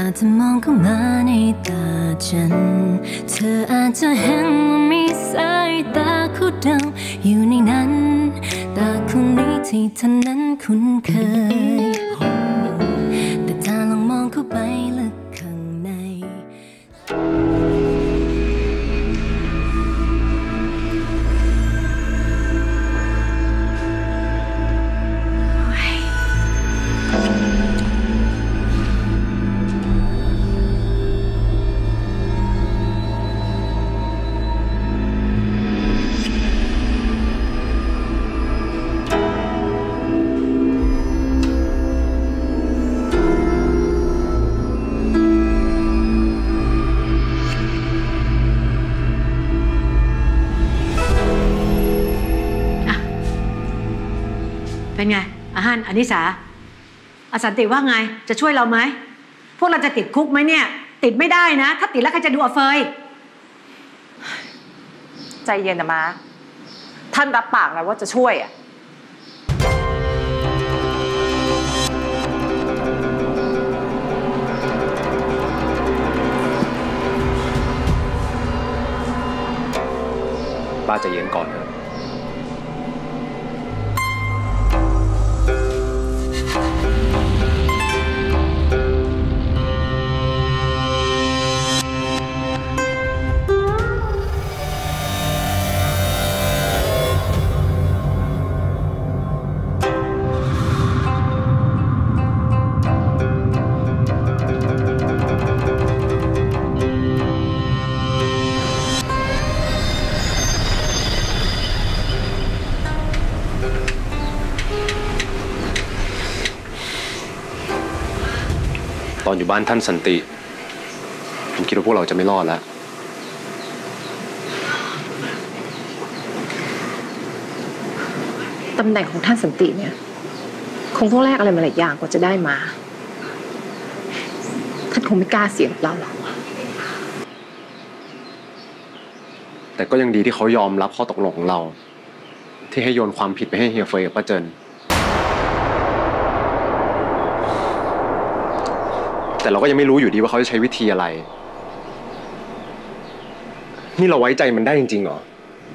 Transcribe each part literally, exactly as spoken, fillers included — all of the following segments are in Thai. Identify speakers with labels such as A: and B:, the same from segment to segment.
A: จจะมองเข้ามาในตาฉันเธออาจจะเห็นว่ามีสายตาคู่เดิมอยู่ในนั้นตาคู่นี้ที่เธอนั้นคุ้นเคยแต่ถ้าลองมองเข้าไปลึกข้างใน
B: เป็นไงอาฮันอนิสาอาสันติว่าไงจะช่วยเราไหมพวกเราจะติดคุกไหมเนี่ยติดไม่ได้นะถ้าติดแล้วใครจะดูอาเฟย
C: ใจเย็นนะม้าท่านรับปากแล้วว่าจะช่วยอ่ะ
D: ป้าใจเย็นก่อนเถอะตอนอยู่บ้านท่านสันติผมคิดว่าพวกเราจะไม่รอดแล้ว
C: ตำแหน่งของท่านสันติเนี่ยคงต้องแลกอะไรมาหลายอย่างกว่าจะได้มาท่านคงไม่กล้าเสี่ยงกับเราหรอก
D: แต่ก็ยังดีที่เขายอมรับข้อตกลงของเราที่ให้โยนความผิดไปให้เฮียเฟยกับป้าเจินแต่เราก็ยังไม่รู้อยู่ดีว่าเขาจะใช้วิธีอะไรนี่เราไว้ใจมันได้จริงๆเหรอ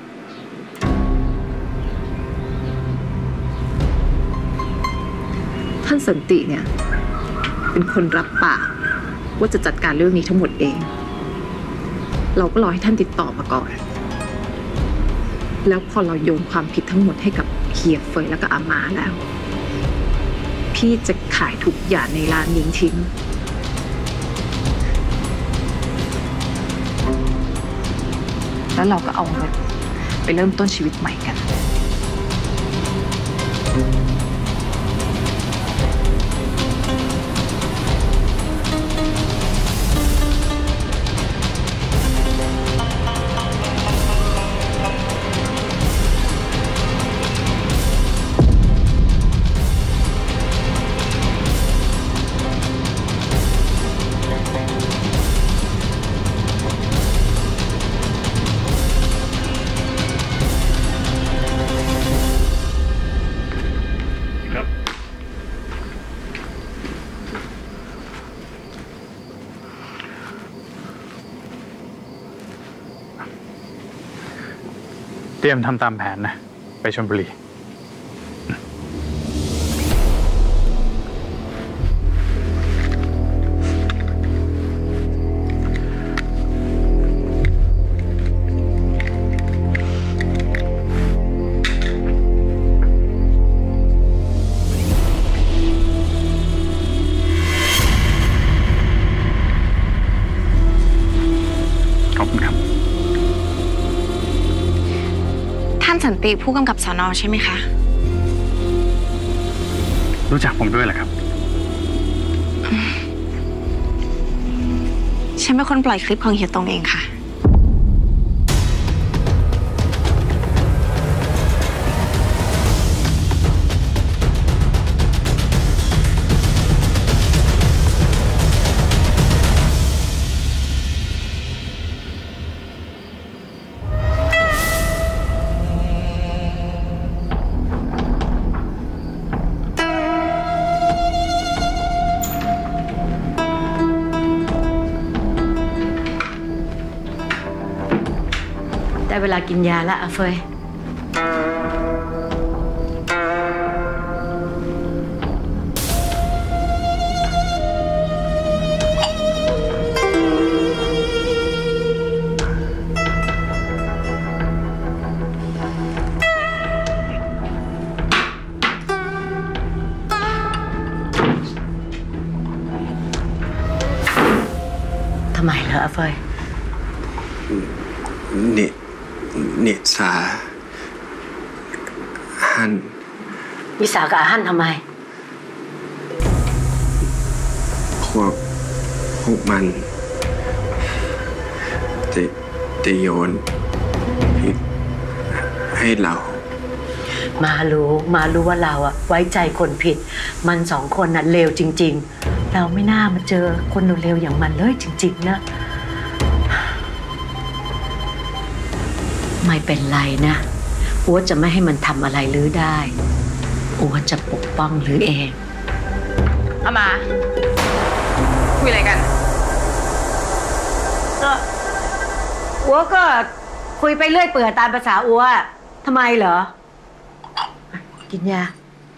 C: ท่านสันติเนี่ยเป็นคนรับปากว่าจะจัดการเรื่องนี้ทั้งหมดเองเราก็รอให้ท่านติดต่อมาก่อนแล้วพอเราโยนความผิดทั้งหมดให้กับเฮียเฟยแล้วก็อาม่าแล้วพี่จะขายทุกอย่างในร้านนี้ทิ้งแล้วเราก็เอาเงินไปเริ่มต้นชีวิตใหม่กัน
E: เตรียมทำตามแผนนะไปชลบุรี
F: สันติผู้กำกับสน.ใช่ไหมคะ
E: รู้จักผมด้วยเหรอครับ
F: ฉันเป็นคนปล่อยคลิปของเฮียตงเองค่ะ
B: ได้เวลากินยาแล้วอาเฟยทำไมเหรออาเฟย
G: นี่นิสาฮัน
B: นิสากับอาฮันทำไม
G: พวกพวกมันจะจะโยนผิดให้เรา
B: มารู้มารู้ว่าเราอะไว้ใจคนผิดมันสองคนน่ะเลวจริงๆเราไม่น่ามาเจอคนเลวอย่างมันเลยจริงๆนะไม่เป็นไรนะอัวจะไม่ให้มันทำอะไรลือได้อัวจะปกป้องลือเอง
F: อามาคุยอะไรกัน
B: ก็อัวก็คุยไปเรื่อยเปื่อยตามภาษาอัวทำไมเหรอกินยา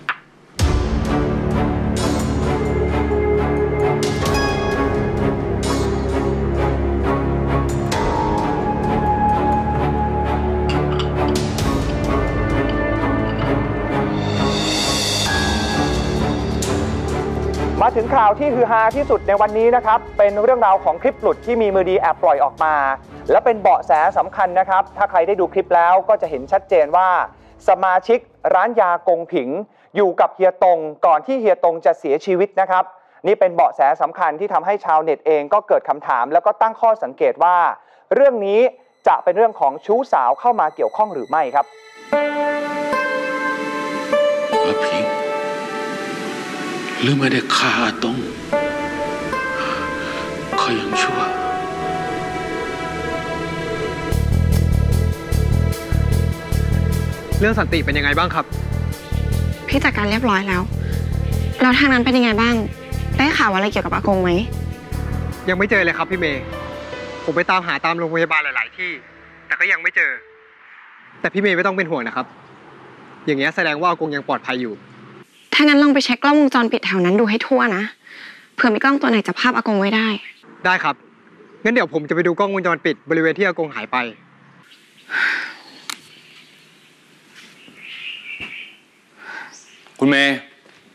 H: มาถึงข่าวที่ฮือฮาที่สุดในวันนี้นะครับเป็นเรื่องราวของคลิปหลุดที่มีมือดีแอบปล่อยออกมาและเป็นเบาะแสสำคัญนะครับถ้าใครได้ดูคลิปแล้วก็จะเห็นชัดเจนว่าสมาชิกร้านยากงผิงอยู่กับเฮียตงก่อนที่เฮียตงจะเสียชีวิตนะครับนี่เป็นเบาะแสสำคัญที่ทำให้ชาวเน็ตเองก็เกิดคำถามแล้วก็ตั้งข้อสังเกตว่าเรื่องนี้จะเป็นเรื่องของชู้สาวเข้ามาเกี่ยวข้องหรือไม่ครับ
I: ผิงหรือไม่ได้ฆ่าอาตงเขายังชั่ว
D: เรื่องสันติเป็นยังไงบ้างครับ
F: พี่จัดการเรียบร้อยแล้วแล้วทางนั้นเป็นยังไงบ้างได้ข่าวอะไรเกี่ยวกับอากงไหม
D: ยังไม่เจอเลยครับพี่เมย์ผมไปตามหาตามโรงพยาบาลหลายๆที่แต่ก็ยังไม่เจอแต่พี่เมย์ไม่ต้องเป็นห่วงนะครับอย่างเงี้ยแสดงว่าอากงยังปลอดภัยอยู่
F: ถ้างั้นลองไปเช็คกล้องวงจรปิดแถวนั้นดูให้ทั่วนะเผื่อมีกล้องตัวไหนจับภาพอากงไว้ได้
D: ได้ครับงั้นเดี๋ยวผมจะไปดูกล้องวงจรปิดบริเวณที่อากงหายไป
I: คุณเมย์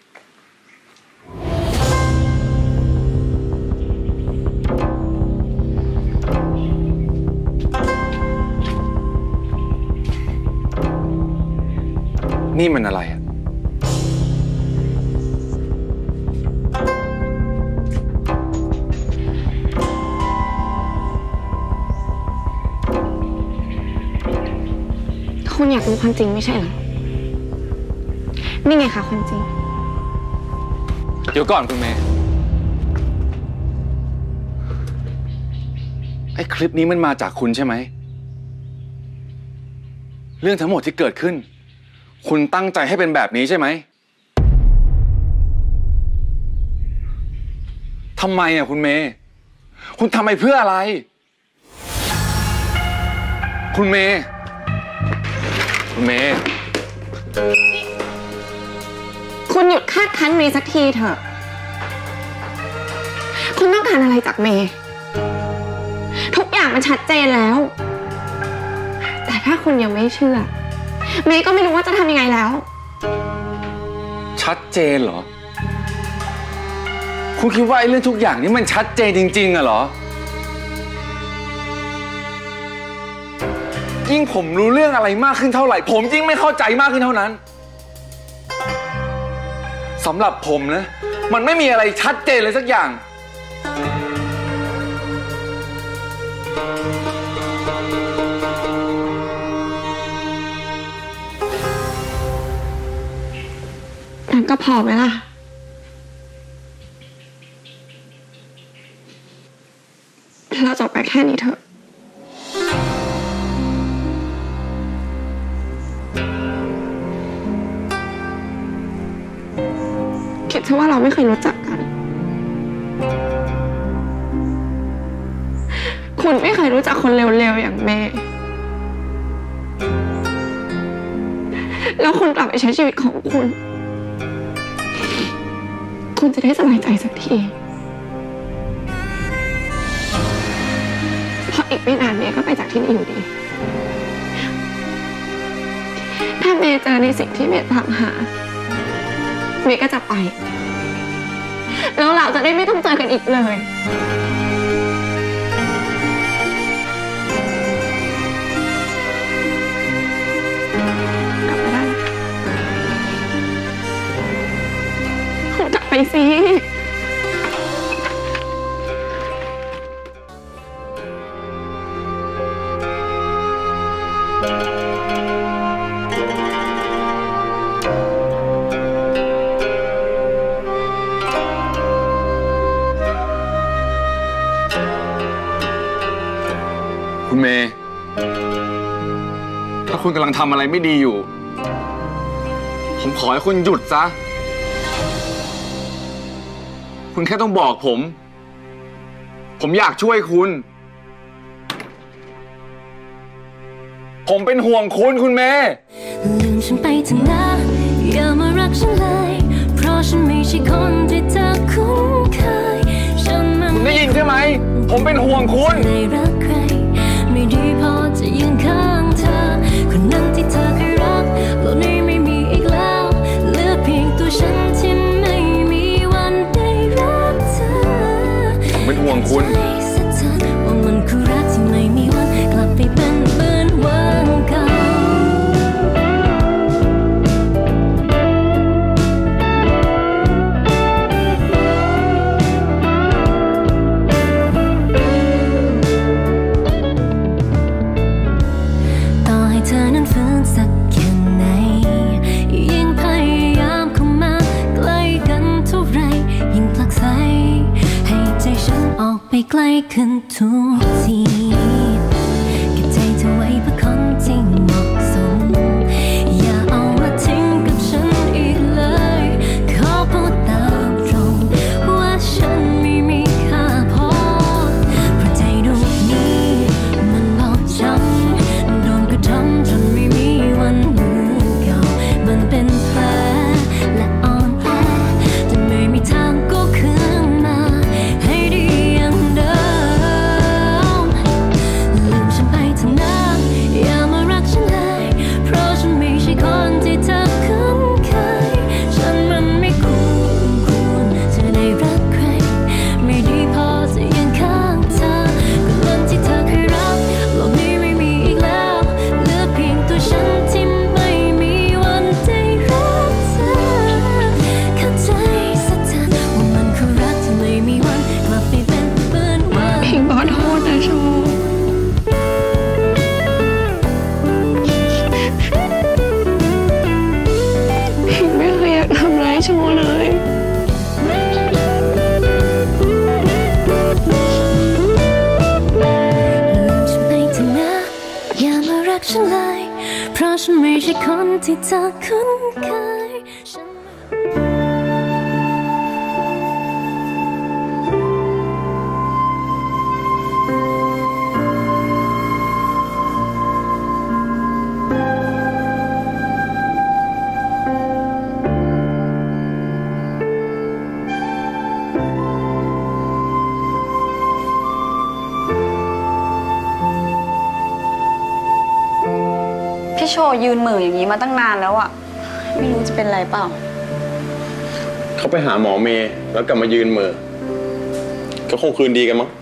I: นี่มันอะไรอะ
F: คุณอยากรู้ความจริงไม่ใช่เหรอนี่ไงคะความจริง
I: เดี๋ยวก่อนคุณเมย์ไอ้คลิปนี้มันมาจากคุณใช่ไหมเรื่องทั้งหมดที่เกิดขึ้นคุณตั้งใจให้เป็นแบบนี้ใช่ไหมทำไมอ่ะคุณเมย์คุณทำไปเพื่ออะไรคุณเมย์คุณเมย์
F: คุณหยุดคาดคั้นเมย์สักทีเถอะคุณต้องการอะไรจากเมย์ทุกอย่างมันชัดเจนแล้วแต่ถ้าคุณยังไม่เชื่อเมย์ก็ไม่รู้ว่าจะทำยังไงแล้ว
I: ชัดเจนเหรอคุณคิดว่าไอ้เรื่องทุกอย่างนี้มันชัดเจนจริงๆอะเหรอยิ่งผมรู้เรื่องอะไรมากขึ้นเท่าไหร่ผมยิ่งไม่เข้าใจมากขึ้นเท่านั้นสำหรับผมนะมันไม่มีอะไรชัดเจนเลยสักอย่าง
F: นั่นก็พอไหมล่ะเราจบไปแค่นี้เถอะคิดซะว่าเราไม่เคยรู้จักกันคุณไม่เคยรู้จักคนเร็วๆอย่างเมย์แล้วคุณกลับไปใช้ชีวิตของคุณคุณจะได้สบายใจสักทีเพราะอีกไม่นานเมย์ก็ไปจากที่นี่อยู่ดีถ้าเมย์เจอในสิ่งที่เมย์ตามหาเมย์ก็จะไปแล้วเราจะได้ไม่ต้องเจอกันอีกเลยกลับมาได้คุณกลับไปสิ
G: คุณเมย์ถ้าคุณกำลังทำอะไรไม่ดีอยู่ผมขอให้คุณหยุดซะคุณแค่ต้องบอกผมผมอยากช่วยคุณผมเป็นห่วงคุณคุณเมย์
A: ลืมฉันไปเถอะนะอย่ามารักฉันเลยเพราะฉันไม่ใช่คนที่เธอคุ้นเคยฉันมัน
G: คุณได้ยินใช่ไหมผมเป็นห่วงคุณ
A: ไม่รักใครไม่ดีพอจะยืนข้างเธอคนนั้นที่เธอเคยรักโลกนี้ไม่มีอีกแล้วเหลือเพียงตัวฉันที่ไม่มีวันได้รักเธอ
G: ผมเป็นห่วงคุณ
A: ว่ามันคือรักที่ไม่มีวันกลับไปเป็นเหมือนวันเก่าต่อให้เธอนั้นฝืนสักแค่ไหนยิ่งพยายามเข้ามาใกล้กันเท่าไรยิ่งผลักไสให้ใจฉันออกไปไกลขึ้นทุกทีเก็บใจเธอไว้เพื่อคนที่เหมาะสมอย่าเอามาทิ้งกับฉันอีกเลยขอพูดตามตรงว่าฉันไม่มีค่าพอเพราะใจดวงนี้มันบอบช้ำโดนกระทำจนไม่มีวันเหมือนเก่ามันเป็นแผลและอ่อนแอจนไม่มีทางกู้คืนมาให้ดีอย่างเดิมลืมฉันไปเถอะนะอย่ามารักฉันเลยเพราะฉันไม่ใช่คนที่เธอคุ้นเคยฉันมันไม่คู่ควรจะได้รักใครไม่ดีพอจะยืนข้างเธอก็วันที่เธอเคยรักโลกนี้ไม่มีอีกแล้วเหลือเพียงตัวฉันที่ไม่มีวันได้รักเธอเข้าใจสักทีว่ามันคือรักที่ไม่มีวันกลับไปเป็นเหมือนวัน
F: พิงขอโทษนะโชพิงไม่เคยอยากทำร้ายโชเลย
A: ลืมฉันไปเถอะนะอย่ามารักฉันเลยเพราะฉันไม่ใช่คนที่เธอคุ้นเคยฉัน
J: พี่โชยืนเหม่ออย่างนี้มาตั้งนานแล้วอะไม่รู้จะเป็นไรเปล่า
G: เขาไปหาหมอเมย์แล้วกลับมายืนเหม่อก็คงคืนดีกันมั้ง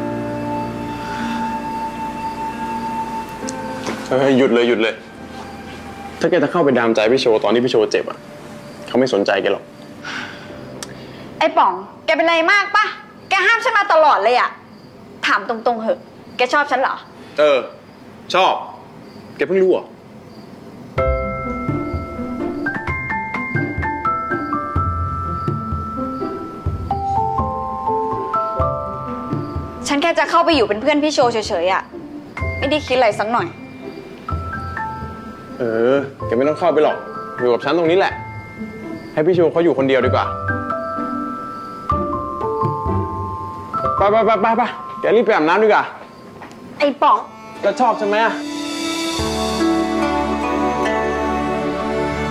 G: หยุดเลยหยุดเลยถ้าแกจะเข้าไปดามใจพี่โชตอนที่พี่โชเจ็บอ่ะเขาไม่สนใจแกหรอก
J: ไอ้ป๋องแกเป็นไรมากปะแกห้ามฉันมาตลอดเลยอะถามตรงๆเหอะแกชอบฉันเหรอ
G: เออชอบแกเพิ่งรู้อ่ะ
J: ฉันแค่จะเข้าไปอยู่เป็นเพื่อนพี่โชเฉยๆอะไม่ได้คิดอะไรสักหน่อย
G: เออแกไม่ต้องเข้าไปหรอกอยู่กับฉันตรงนี้แหละให้พี่โชเขาอยู่คนเดียวดีกว่าไปไปไปไปไปแกรีบไปอาบน้ำดีกว่า
J: ไอ้ป๋อง
G: จะชอบใช่ไหม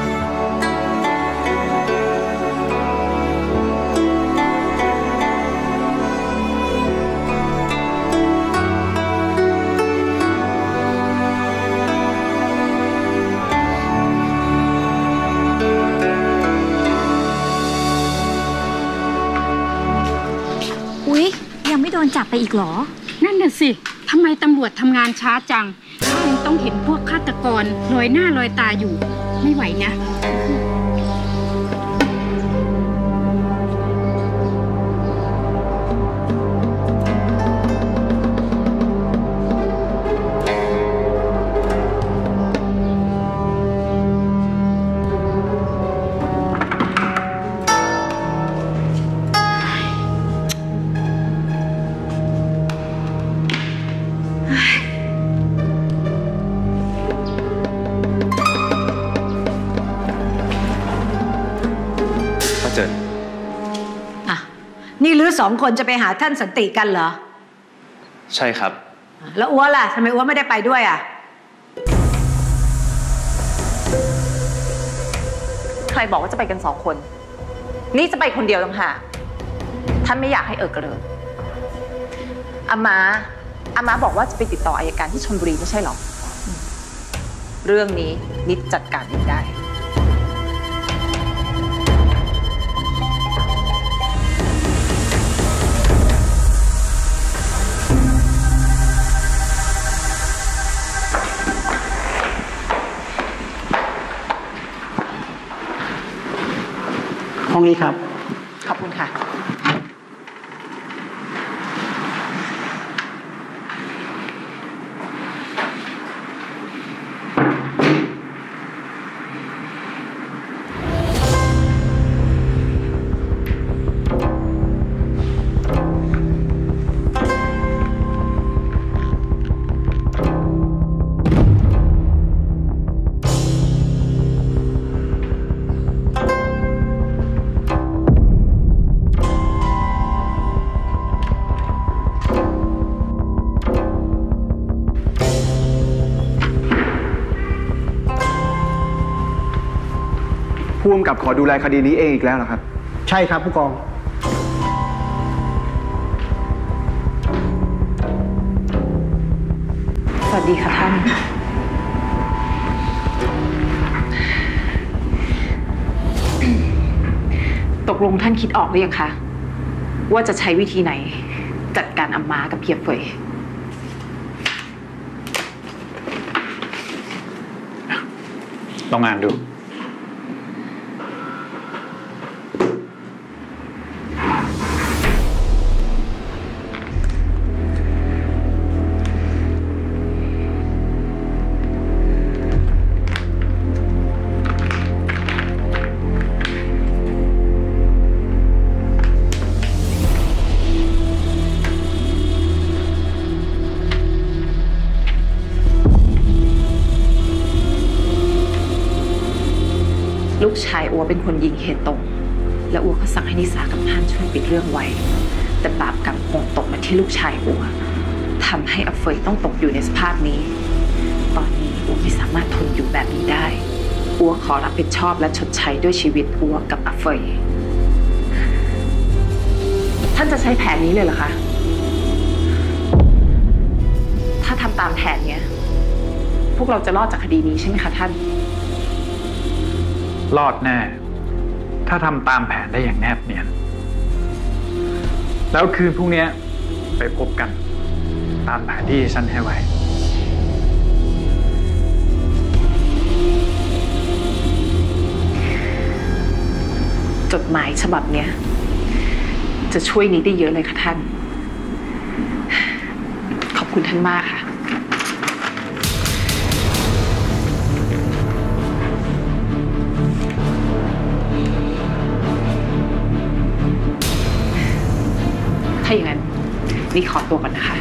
K: จับไปอีกหรอนั่นน่ะสิทำไมตำรวจทำงานช้าจังยังต้องเห็นพวกฆาตกรลอยหน้าลอยตาอยู่ไม่ไหวนะ
B: นี่ลือสองคนจะไปหาท่านสันติกันเหรอ
G: ใช่ครับ
B: แล้วอ้วนล่ะทำไมอ้วนไม่ได้ไปด้วยอ่ะ
C: ใครบอกว่าจะไปกันสองคนนี่จะไปคนเดียวต่างหากท่านไม่อยากให้เอิกกระเริงอามาอามาบอกว่าจะไปติดต่ออัยการที่ชลบุรีไม่ใช่หรอเรื่องนี้นิดจัดการเองได้
L: ห้องนี้ครับ
C: ขอบคุณค่ะ
H: ผู้กำกับขอดูแลคดีนี้เองอีกแล้วเหรอครับ
L: ใช่ครับผู้กอง
C: สวัสดีค่ะท่านตกลงท่านคิดออกหรือยังคะว่าจะใช้วิธีไหนจัดการอัมมากับเพียเฟย
E: ลองอ่านดู
C: ลูกชายอัวเป็นคนยิงเหตุตรงและอัวก็สั่งให้นิสากับฮั่นช่วยปิดเรื่องไว้แต่บาปกรรมคงตกมาที่ลูกชายอัวทำให้อเฟยต้องตกอยู่ในสภาพนี้ตอนนี้อัวไม่สามารถทนอยู่แบบนี้ได้อัวขอรับผิดชอบและชดใช้ด้วยชีวิตอัวกับอเฟยท่านจะใช้แผนนี้เลยเหรอคะถ้าทำตามแผนเนี้ยพวกเราจะรอดจากคดีนี้ใช่ไหมคะท่าน
E: รอดแน่ถ้าทำตามแผนได้อย่างแนบเนียนแล้วคืนพรุ่งนี้ไปพบกันตามแผนที่ฉันให้ไว้
C: จดหมายฉบับเนี้ยจะช่วยนี้ได้เยอะเลยค่ะท่านขอบคุณท่านมากค่ะถ้าอย่างนั้นนี่ขอตัวก่อนนะคะ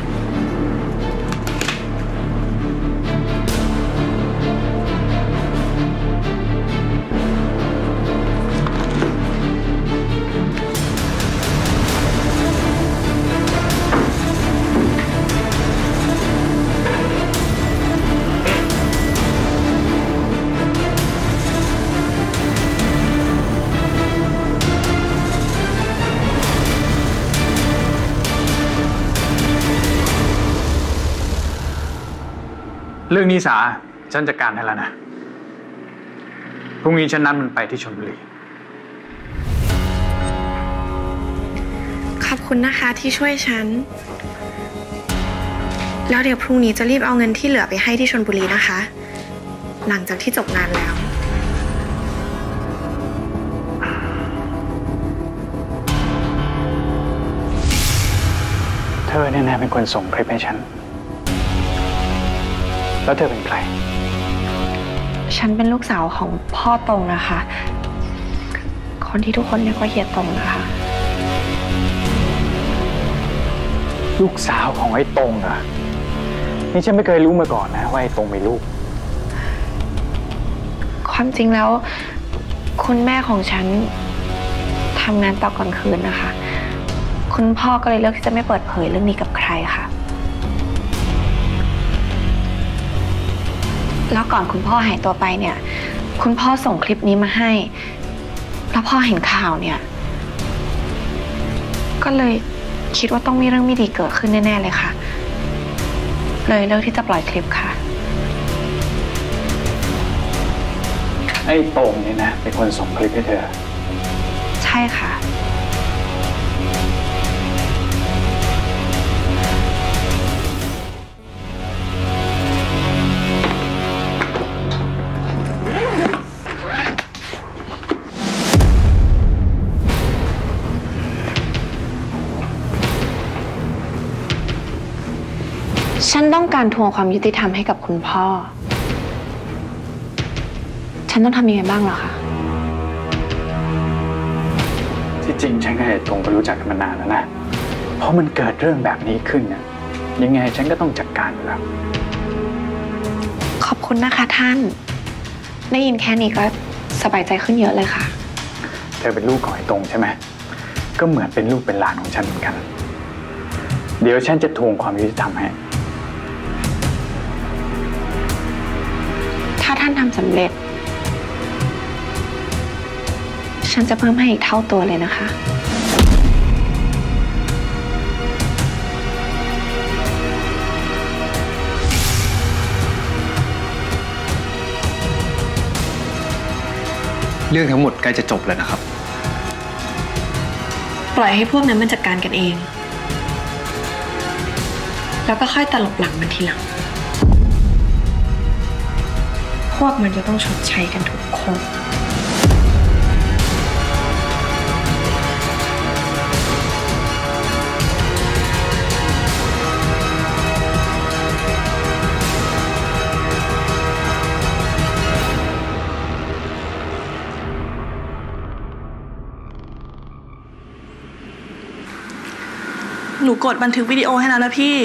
E: เรื่องนิสาฉันจัดการให้แล้วนะพรุ่งนี้ฉันนัดมันไปที่ชลบุรี
F: ขอบคุณนะคะที่ช่วยฉันแล้วเดี๋ยวพรุ่งนี้จะรีบเอาเงินที่เหลือไปให้ที่ชลบุรีนะคะ หลังจากที่จบงานแล้ว
E: เธอเนี่ยนะเป็นคนส่งคลิปให้ฉัน แล้วเธอเป็นใคร
F: ฉันเป็นลูกสาวของพ่อตรงนะคะ คนที่ทุกคนเรียกว่าเฮียตรงนะคะ
E: ลูกสาวของไอ้ตรงเหรอนี่ฉันไม่เคยรู้มาก่อนนะว่าไอ้ตรงมีลูก
F: ความจริงแล้วคุณแม่ของฉันทำงานต่อกลางคืนนะคะ คุณพ่อก็เลยเลือกที่จะไม่เปิดเผยเรื่องนี้กับใครค่ะแล้วก่อนคุณพ่อหายตัวไปเนี่ยคุณพ่อส่งคลิปนี้มาให้แล้วพ่อเห็นข่าวเนี่ยก็เลยคิดว่าต้องมีเรื่องไม่ดีเกิดขึ้นแน่ๆเลยค่ะเลยเลือกที่จะปล่อยคลิปค่ะ
E: ไอ้ตรงนี่นะเป็นคนส่งคลิปให้เธอ
F: ใช่ค่ะฉันต้องการทวงความยุติธรรมให้กับคุณพ่อฉันต้องทำยังไงบ้างเหรอคะ
E: ที่จริงฉันกับไอ้ตรงก็รู้จักกันมานานแล้วนะเพราะมันเกิดเรื่องแบบนี้ขึ้นเนี่ยยังไงฉันก็ต้องจัดการอยู่แล้ว
F: ขอบคุณนะคะท่านได้ยินแค่นี้ก็สบายใจขึ้นเยอะเลยค่ะ
E: เธอเป็นลูกของไอ้ตรงใช่ไหมก็เหมือนเป็นลูกเป็นหลานของฉันเหมือนกันเดี๋ยวฉันจะทวงความยุติธรรมให้
F: ถ้าท่านทำสำเร็จฉันจะเพิ่มให้อีกเท่าตัวเลยนะคะ
D: เรื่องทั้งหมดใกล้จะจบแล้วนะครับ
F: ปล่อยให้พวกนั้นมันจัดการกันเองแล้วก็ค่อยตลบหลังมันทีหลังพวกมันจะต้องชดใช้กันทุกคน
L: หนูกดบันทึกวิดีโอให้แล้วนะพี่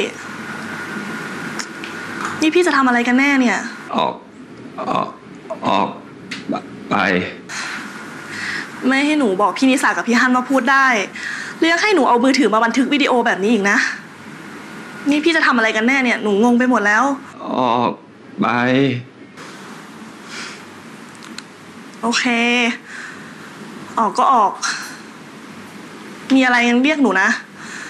L: นี่พี่จะทำอะไรกันแน่เนี่ย
I: ออกออกออกไป
L: ไม่ให้หนูบอกพี่นิสากับพี่ฮันมาพูดได้เรียกให้หนูเอามือถือมาบันทึกวิดีโอแบบนี้อีกนะนี่พี่จะทำอะไรกันแน่เนี่ยหนูงงไปหมดแล้ว
I: ออกไป
L: โอเคออกก็ออกมีอะไรยังเรียกหนูนะ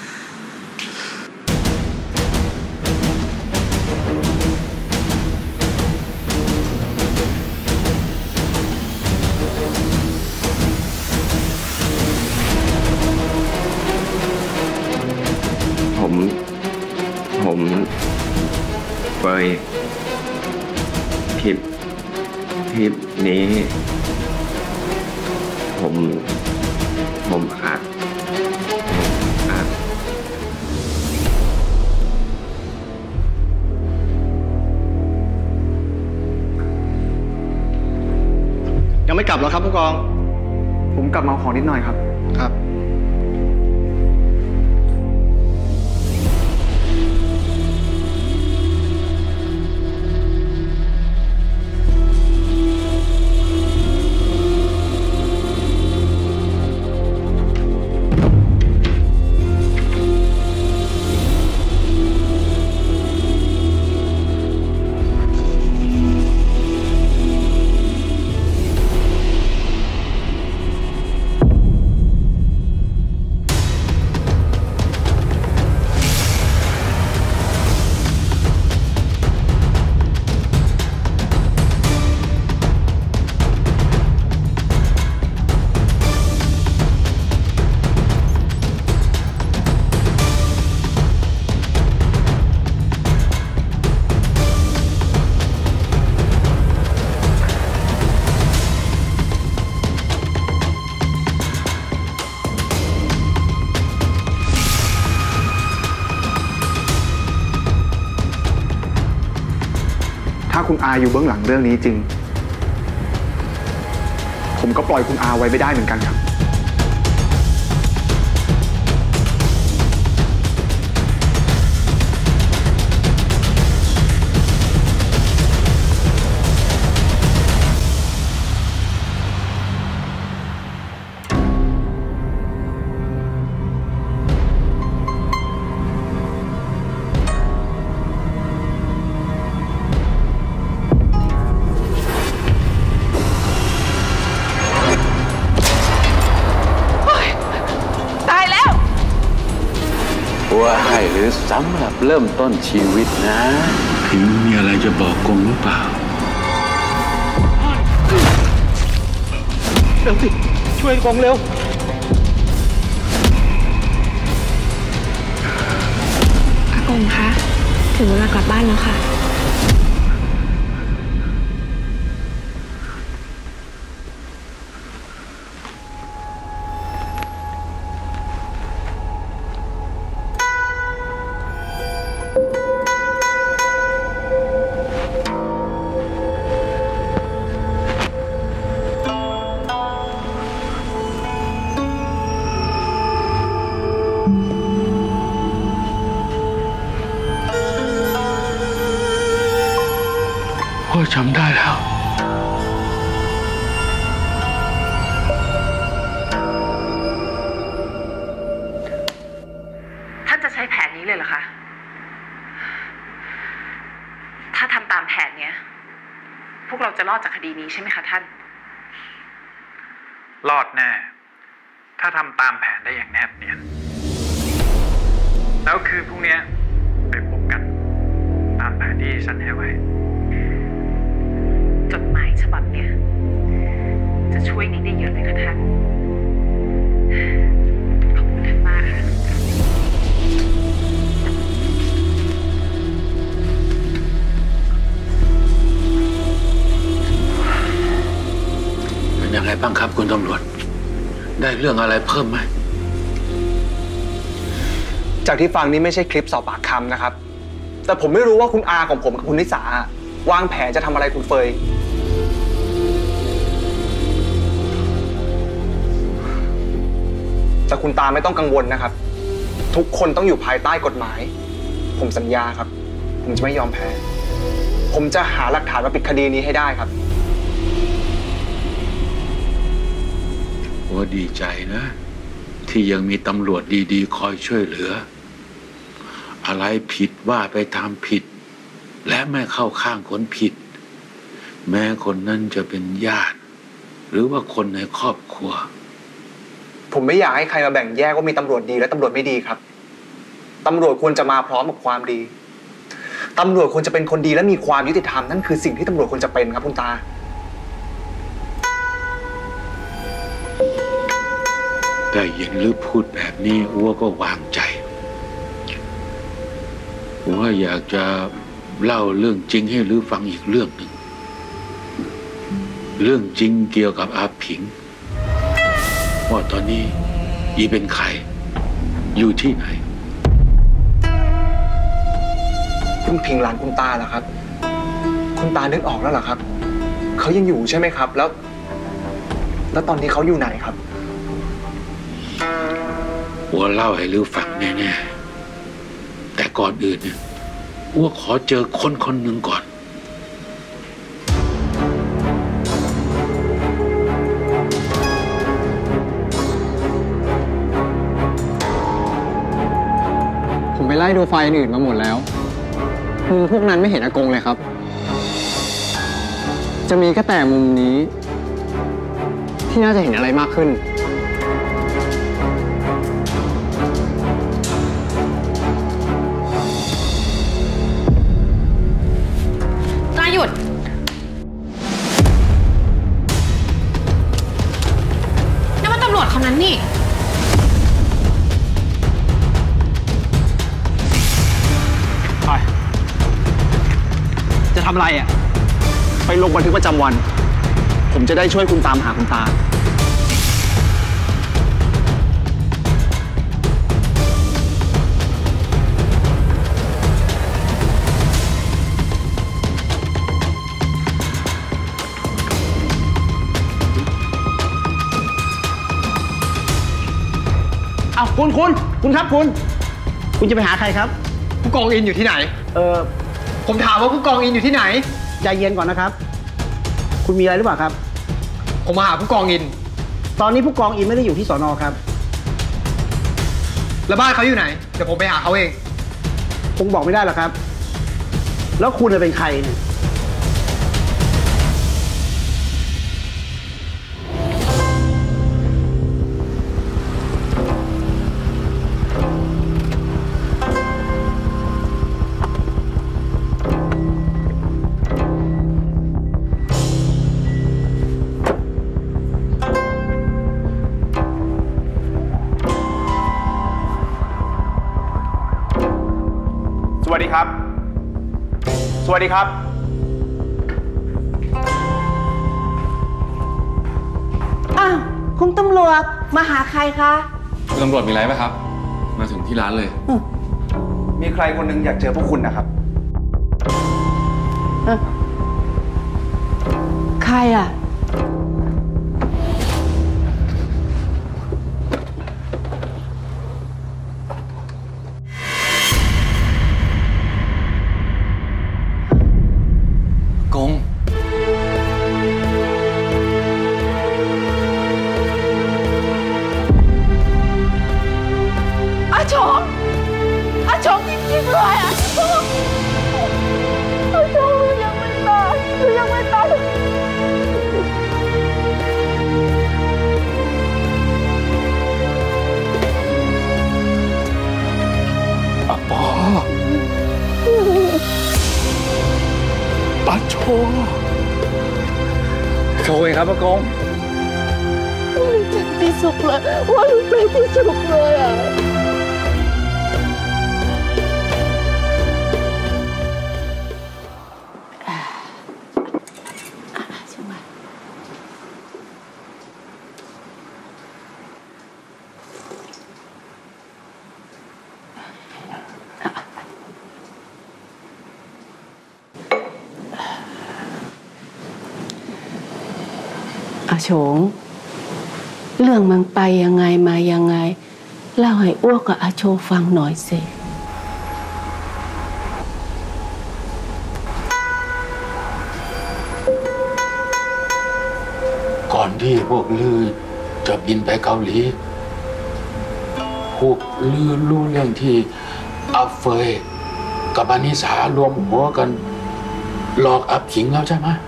I: ผมผมเฟยคลิปคลิปนี้ผมผมอัดอัด
D: ยังไม่กลับหรอครับผู้กองผมกลับมาเอาของนิดหน่อยครับครับ
H: าคุณอาอยู่เบื้องหลังเรื่องนี้จริงผมก็ปล่อยคุณอาไว้ไม่ได้เหมือนกันครับ
I: ว่าให้หรือสำหรับเริ่มต้นชีวิตนะผิงมีอะไรจะบอกกงหรือเปล่า
H: เร็วสิช่วยกงเร็ว
F: อากงคะถึงเวลากลับบ้านแล้วค่ะ
I: พ่อจำได้แล้ว
C: ท่านจะใช้แผนนี้เลยเหรอคะถ้าทำตามแผนเนี้ยพวกเราจะรอดจากคดีนี้ใช่ไหมคะท่าน
E: รอดแน่ถ้าทำตามแผนได้อย่างแนบเนียนแล้วคือพรุ่งนี้ไปพบกันตามแผนที่ฉันให้ไว้
C: จดหมายฉบับเนี้ยจะช่วยนี้ได้เยอะเลยค่ะท่านขอบคุณท่านมากค่ะ
I: เป็นยังไงบ้างครับคุณตำรวจได้เรื่องอะไรเพิ่มไหม
D: จากที่ฟังนี่ไม่ใช่คลิปสอบปากคำนะครับแต่ผมไม่รู้ว่าคุณอาของผมกับคุณนิสาวางแผนจะทำอะไรคุณเฟยแต่คุณตาไม่ต้องกังวลนะครับทุกคนต้องอยู่ภายใต้กฎหมายผมสัญญาครับผมจะไม่ยอมแพ้ผมจะหาหลักฐานมาปิดคดีนี้ให้ได้ครับ
I: ว่าดีใจนะที่ยังมีตำรวจดีๆคอยช่วยเหลืออะไรผิดว่าไปทำผิดและไม่เข้าข้างคนผิดแม้คนนั้นจะเป็นญาติหรือว่าคนในครอบครัว
D: ผมไม่อยากให้ใครมาแบ่งแยกว่ามีตำรวจดีและตำรวจไม่ดีครับตำรวจควรจะมาพร้อมกับความดีตำรวจควรจะเป็นคนดีและมีความยุติธรรมนั่นคือสิ่งที่ตำรวจควรจะเป็นครับคุณตา
I: ได้ยินหรือพูดแบบนี้อ้วก็วางใจว่าอยากจะเล่าเรื่องจริงให้ลือฟังอีกเรื่องหนึ่งเรื่องจริงเกี่ยวกับอาผิงว่าตอนนี้อีเป็นใครอยู่ที่ไหน
D: คุณพิงหลานคุณตาเหรอครับคุณตานึกออกแล้วเหรอครับเขายังอยู่ใช่ไหมครับแล้วแล้วตอนนี้เขาอยู่ไหนครับ
I: อ้วเล่าให้ลือฟังแน่ๆแต่ก่อนอื่นเนี่ยอ้วขอเจอคนคนหนึ่งก่อน
D: ผมไปไล่ดูไฟอื่นมาหมดแล้วมุมพวกนั้นไม่เห็นอากงเลยครับจะมีแค่แต่มุมนี้ที่น่าจะเห็นอะไรมากขึ้น
F: หยุดนั่นมันตำรวจคนนั้นนี่
D: ไปจะทำอะไรอ่ะไปลงบันทึกประจำวันผมจะได้ช่วยคุณตามหาคุณตา
M: อ้าวคุณคุณคุณครับคุณคุณจะไปหาใครครับ
D: ผู้กองอินอยู่ที่ไหน
M: เออ
D: ผมถามว่าผู้กองอินอยู่ที่ไหน
M: ใจเย็นก่อนนะครับคุณมีอะไรหรือเปล่าครับ
D: ผมมาหาผู้กองอิน
M: ตอนนี้ผู้กองอินไม่ได้อยู่ที่สน.ครับ
D: แล้วบ้านเขาอยู่ไหนเดี๋ยวผมไปหาเขาเอง
M: คงบอกไม่ได้หรอกครับแล้วคุณเป็นใครเนี่ย
H: สวัสดีครับสวัสดีครับ
N: อ้าวคุณตำรวจมาหาใครคะ
O: คุณตำรวจมีอะไรไหมครับมาถึงที่ร้านเลย
H: มีใครคนหนึ่งอยากเจอพวกคุณนะครับ
N: ใครอ่ะ
P: อาชงอาชงจริงๆเลยอาชงอาชงยังไม่ตายยังไม่ตาย
I: อาปออาโชโชเองครับอากง
P: เจ็บที่สุดเลยว่าลูกเป็นที่สุดเลยอ่ะ
N: อาโฉงเรื่องมันไปยังไงมายังไงเล่าให้อ้วกกับอาโชฟังหน่อยสิ
I: ก่อนที่พวกลือจะบินไปเกาหลีพวกลือรู้เรื่องที่อาเฟยกับอานิสารวมหัวกันหลอกอับขิงแล้วใช่ไหม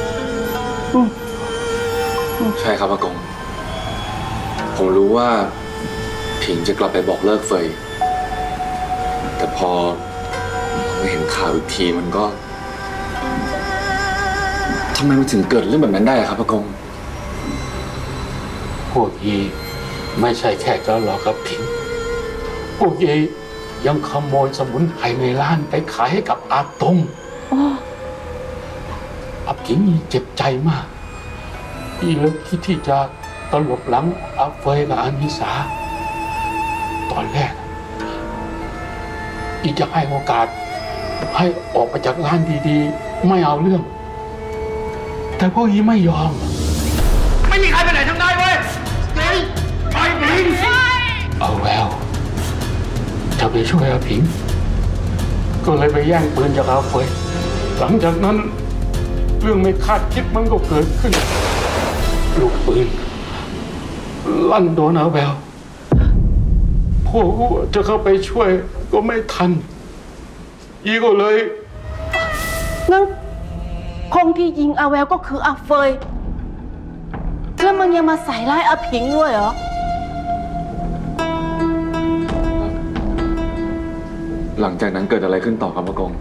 O: ใช่ครับอากงผมรู้ว่าผิงจะกลับไปบอกเลิกเฟยแต่พอเห็นข่าวอีกทีมันก็ทำไมมันถึงเกิดเรื่องแบบนั้นได้ครับอากง
I: พวกยีไม่ใช่แค่จะหลอกกับผิงพวกยียังขโมยสมุนไพรในร้านไปขายให้กับอาตงอาผิงเจ็บใจมากอีเลิกคิดที่จะตลบหลังอาเฟยกับอานิสาตอนแรกอีจะให้โอกาสให้ออกไปจากร้านดีๆไม่เอาเรื่องแต่พวกอีไม่ยอม
D: ไม่มีใครไปไหนทั้งได้เว้ยเฮ้ยไปผิง
I: เอาแววจะไปช่วยอาผิงก็เลยไปแย่งปืนจากอาเฟยหลังจากนั้นเรื่องไม่คาดคิดมันก็เกิดขึ้นลูกปืนลั่นโดนอาแววพวกจะเข้าไปช่วยก็ไม่ทันอีก็เลย
N: งั้นคงที่ยิงอาแววก็คืออาเฟยแล้วมันยังมาใส่ร้ายอาผิงด้วยเหรอ
O: หลังจากนั้นเกิดอะไรขึ้นต่อครับอากง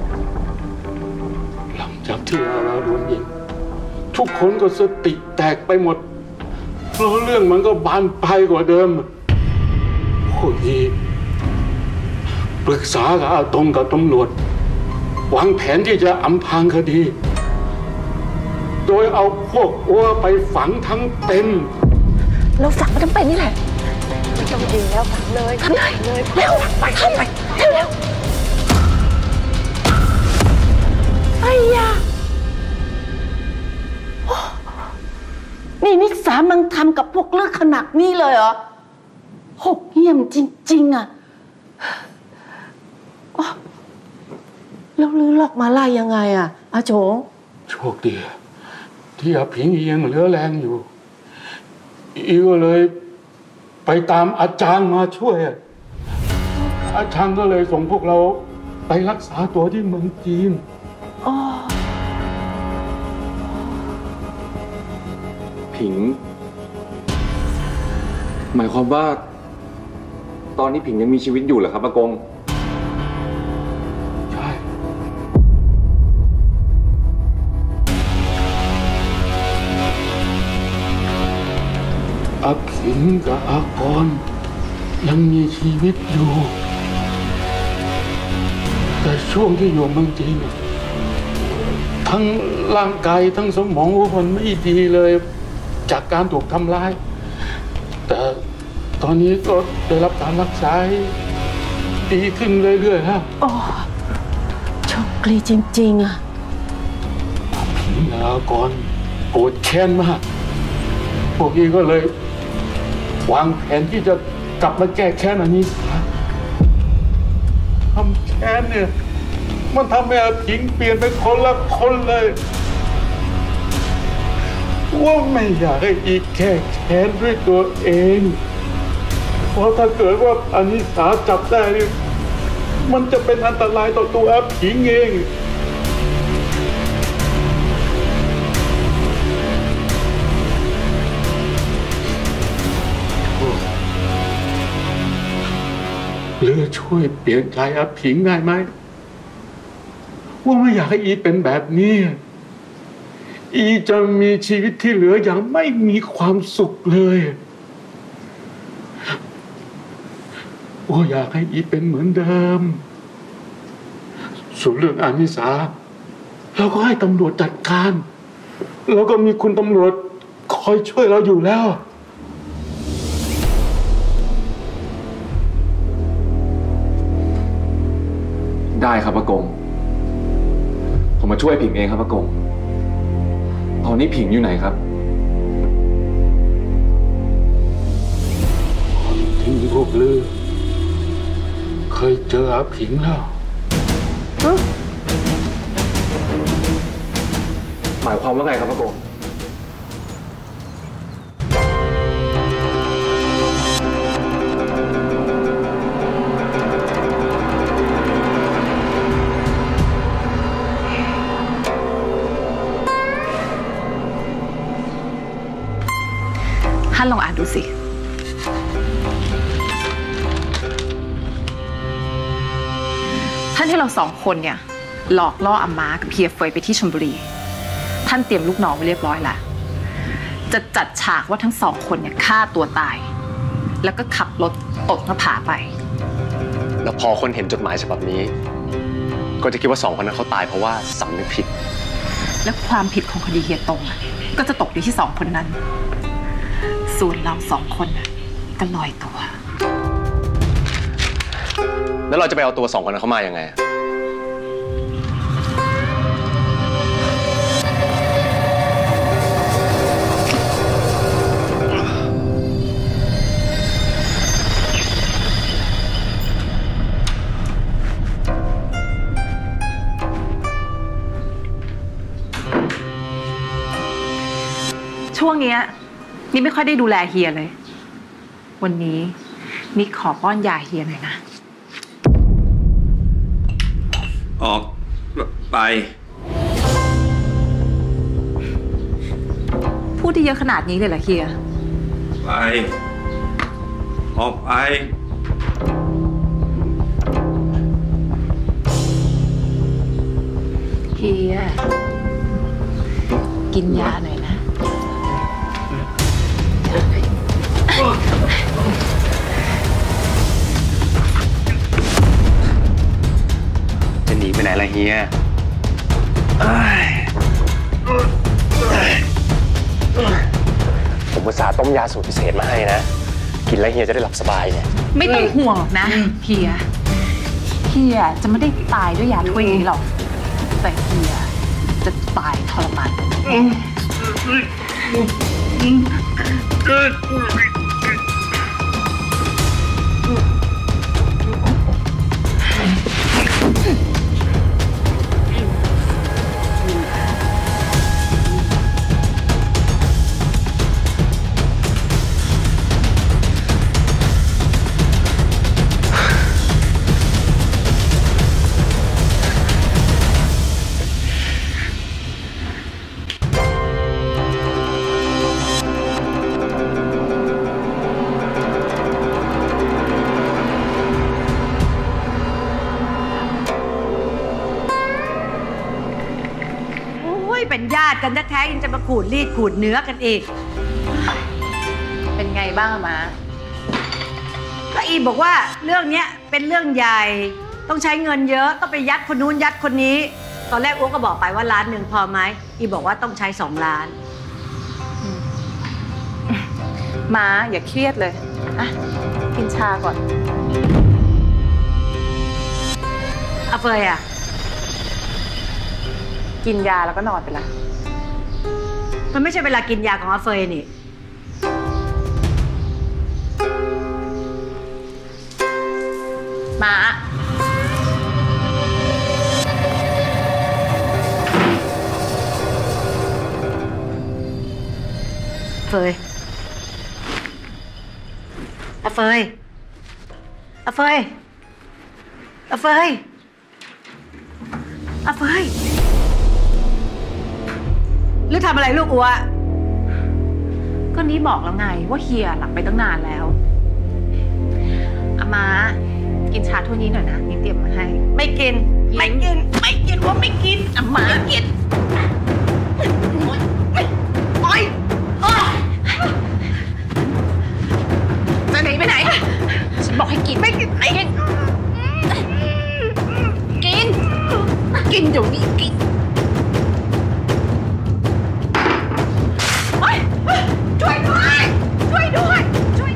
I: หลังจากที่อาแววโดนยิงทุกคนก็สติแตกไปหมดเพราะเรื่องมันก็บานปลายกว่าเดิมพวกนี้ปรึกษากับอาตงกับตำรวจวางแผนที่จะอำพรางคดีโดยเอาพวกอ้วไปฝังทั้งเป็น
P: เราฝังมันทั้งเป็นนี่แหละไม่ต้องยิงแล้วฝังเลยทำเลยเลยเร็วไปเข้าไปเร็วเร็วไอ้ยานี่นิสามันทำกับพวกเลือกขนาดนี้เลยเหรอ
N: หกเหี้ยมจริงๆอ่ะแล้วลื้อหลอกมาไล่ยังไงอ่ะอาโฉง
I: โชคดีที่อาผิงยังเหลือแรงอยู่อีก็เลยไปตามอาจารย์มาช่วยอาจารย์ก็เลยส่งพวกเราไปรักษาตัวที่เมืองจีน
O: ผิงหมายความว่าตอนนี้ผิงยังมีชีวิตอยู่เหรอครับอากง
I: ใช่อาผิงกับอากรยังมีชีวิตอยู่แต่ช่วงที่อยู่เมืองจีนทั้งร่างกายทั้งสมองมันไม่ดีเลยจากการถูกทำร้ายแต่ตอนนี้ก็ได้รับการรักษาดีขึ้นเรื่อยๆฮะ
N: โอ้โชคดีจริงๆอ่ะ
I: ผีนาก่อนโกรธแค้นมากพวกนี้ก็เลยวางแผนที่จะกลับมาแก้แค้นอันนี้ทำแค้นเนี่ยมันทำให้อาผิงเปลี่ยนเป็นคนละคนเลยว่าไม่อยากให้อีกแค่แค้นด้วยตัวเองเพราะถ้าเกิดว่าอานิสาจับได้นี่มันจะเป็นอันตรายต่อตัวอาผิงเองหรือช่วยเปลี่ยนใจอาผิงได้ไหมว่าไม่อยากให้อีเป็นแบบนี้อีจะมีชีวิตที่เหลืออย่างไม่มีความสุขเลยว่าอยากให้อีเป็นเหมือนเดิมส่วนเรื่องอานิสาเราก็ให้ตำรวจจัดการแล้วก็มีคุณตำรวจคอยช่วยเราอยู่แล้ว
O: ได้ครับอากงผมมาช่วยผิงเองครับอากงตอนนี้ผิงอยู่ไหนครับ
I: ทิ้งพวกลือเคยเจออาผิงแล้ว
O: หมายความว่าไงครับอากง
C: ท่านลองอ่านดูสิท่านให้เราสองคนเนี่ยหลอกล่ออาม้ากับเฮียเฟยไปที่ชลบุรีท่านเตรียมลูกน้องไว้เรียบร้อยแล้วจะจัดฉากว่าทั้งสองคนเนี่ยฆ่าตัวตายแล้วก็ขับรถตกหน้าผาไป
Q: แล้วพอคนเห็นจดหมายฉบับนี้ก็จะคิดว่าสองคนนั้นเขาตายเพราะว่าสำนึกผิด
C: และความผิดของคดีเฮียตงก็จะตกอยู่ที่สองคนนั้นส่วนเราสองคนก็ลอยตัว
Q: แล้วเราจะไปเอาตัวสองคนนั้นเข้ามายังไง
C: ช่วงนี้นี่ไม่ค่อยได้ดูแลเฮียเลยวันนี้นี่ขอป้อนยาเฮียหน่อยนะ
R: ออกไป
C: พูดได้เยอะขนาดนี้เลยเหรอเฮีย
R: ไปออกไป
C: เฮียกินยาหน่อยนะ
Q: จะหนีไปไหนล่ะเฮียผมอุตส่าห์ต้มยาสูตรพิเศษมาให้นะกินแล้วเฮียจะได้หลับสบายเนี่ย
C: ไม่ต้องห่วงนะเฮียเฮียจะไม่ได้ตายด้วยยาถ้วยนี้หรอกแต่เฮียจะตายทรมาน
B: ยเป็นญาติกันแท้ๆยังจะมาขูดรีดขูดเนื้อกันอีก
C: เป็นไงบ้างมา
B: ก็อีบอกว่าเรื่องนี้เป็นเรื่องใหญ่ต้องใช้เงินเยอะต้องไปยัดคนนู้นยัดคนนี้ตอนแรกอ้วก็บอกไปว่าล้านหนึ่งพอไหมอีบอกว่าต้องใช้สองล้าน
C: ม้าอย่าเครียดเลยอ่ะกินชาก่อน
B: อาเฟยอ่ะ
C: กินยาแล้วก็นอนไปละ
B: มันไม่ใช่เวลากินยาของอาเฟยนี่
C: ม้า
B: เฟยอาเฟยอาเฟยอาเฟยอาเฟยหรือทำอะไรลูกอัว
C: ก็นี้บอกแล้วไงว่าเฮียหลับไปตั้งนานแล้วอามากินชาถ้วยนี้หน่อยนะนี่เตรียมมาให้
B: ไม่กินไม่กินไม่กินว่าไม่กินอามาไม่กินโอ๊ย
C: จะหนีไปไหนฉันบอกให้กิน
B: ไม่กินไม่กิน
C: กินกินเดี๋ยวนี้กิน
B: ช่วยด้วยช่วยด้วยช่วย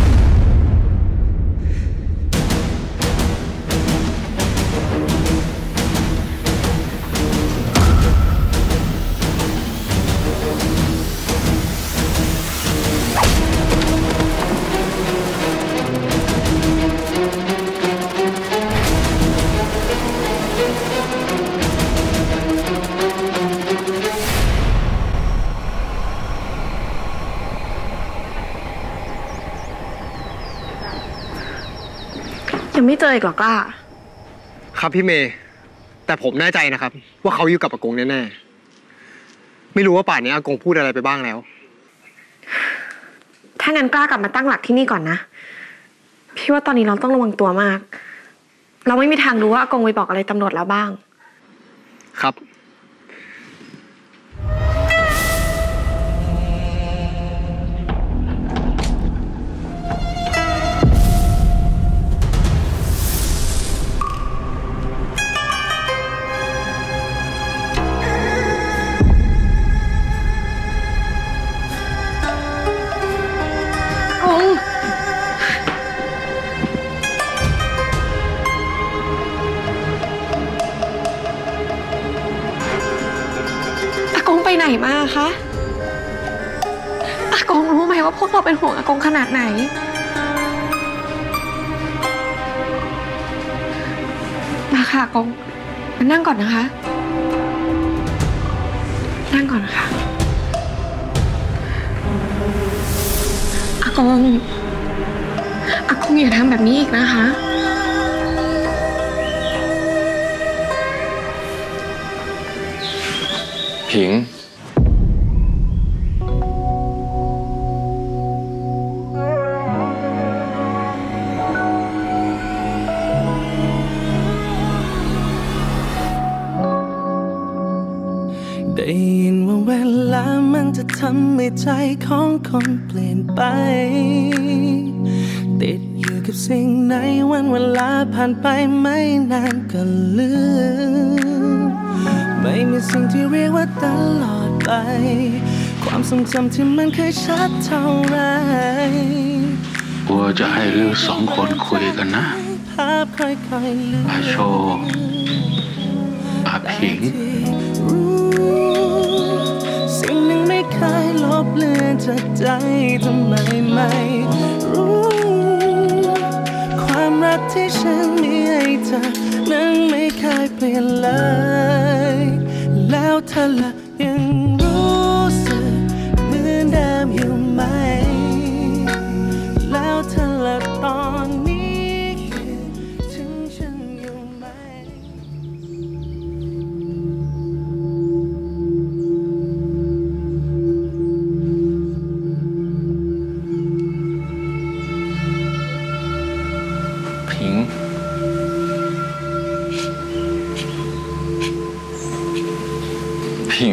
F: ยังไม่เจออีกหรอกล้า
D: ครับพี่เมย์แต่ผมแน่ใจนะครับว่าเขาอยู่กับอากงแน่ๆไม่รู้ว่าป่านนี้อากงพูดอะไรไปบ้างแล้ว
F: ถ้างั้นกล้ากลับมาตั้งหลักที่นี่ก่อนนะพี่ว่าตอนนี้เราต้องระวังตัวมากเราไม่มีทางรู้ว่าอากงไปบอกอะไรตำรวจแล้วบ้าง
D: ครับ
F: ไปไหนมาคะอากงรู้ไหมว่าพวกเราเป็นห่วงอากงขนาดไหนมาค่ะอากงมานั่งก่อนนะคะนั่งก่อนนะคะอากงอากงอย่าทำแบบนี้อีกนะคะ
O: ผิง
S: ได้ยินว่าเวลามันจะทำให้ใจของคนเปลี่ยนไปติดอยู่กับสิ่งไหนวันเวลาผ่านไปไม่นานก็ลืมไม่มีสิ่งที่เรียกว่าตลอดไปความทรงจำที่มันเคยชัดเท่าไร
I: กลัวจะให้ลือสองคนคุยกันนะอาโชอาผิง
S: สิ่งหนึ่งไม่เคยลบเลือนจากใจทำไมไม่รู้ความรักที่ฉันมีให้เธอนั้นไม่เคยเปลี่ยนเลยแล้วเธอละยังรู้สึกเหมือนเดิมอยู่ไหมแล้วเธอละตอนนี้คิดถึงฉันอยู่ไหม
O: ผิงผผิง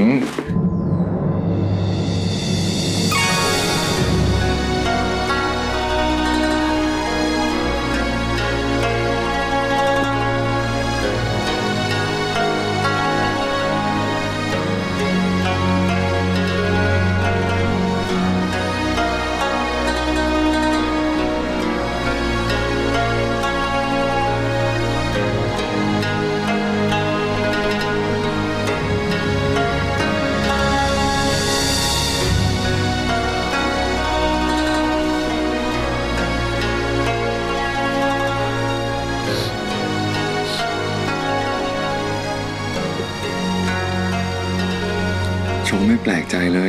O: โชว์ไม่แปลกใจเลย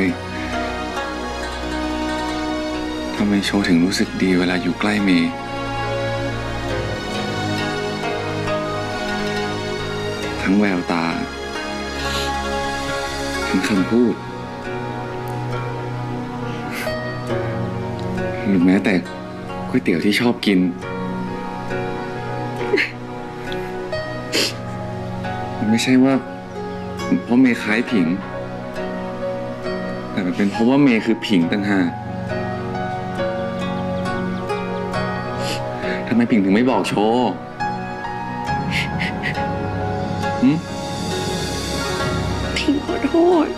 O: ทำไมโชว์ถึงรู้สึกดีเวลาอยู่ใกล้เมย์ทั้งแววตาทั้งคำพูดหรือแม้แต่ก๋วยเตี๋ยวที่ชอบกินมันไม่ใช่ว่าเพราะเมย์คล้ายผิงแต่มันเป็นเพราะว่าเมย์คือผิงต่างหากทำไมผิงถึงไม่บอกโชว์
F: ผิงขอโทษ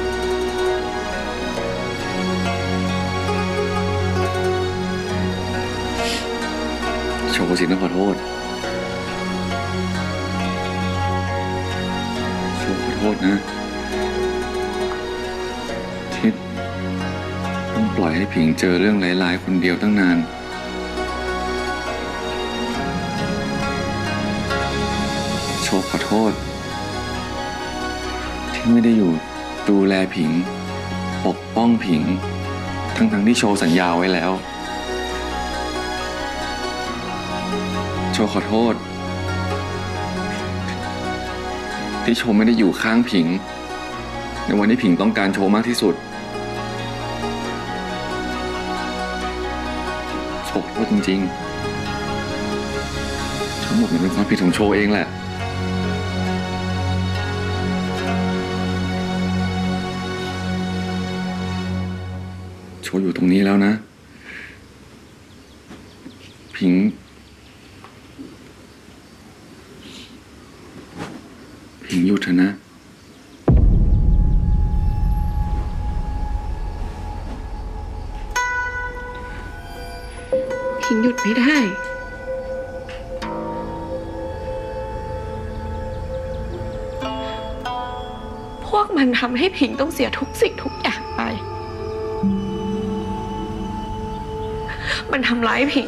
O: โชว์สิต้องขอโทษโชว์ขอโทษนะที่ต้องปล่อยให้ผิงเจอเรื่องร้ายๆคนเดียวตั้งนานโชว์ขอโทษที่ไม่ได้อยู่ดูแลผิงปกป้องผิงทั้งๆที่โชว์สัญญาไว้แล้วโชว์ขอโทษที่โชว์ไม่ได้อยู่ข้างผิงในวันที่ผิงต้องการโชว์มากที่สุดโชว์ขอโทษจริงๆทั้งหมดมันเป็นความผิดของโชว์เองแหละโชว์อยู่ตรงนี้แล้วนะผิงผิงหยุดเถอะนะ
F: ผิงหยุดไม่ได้พวกมันทำให้ผิงต้องเสียทุกสิ่งทุกอย่างไปมันทำร้ายผิง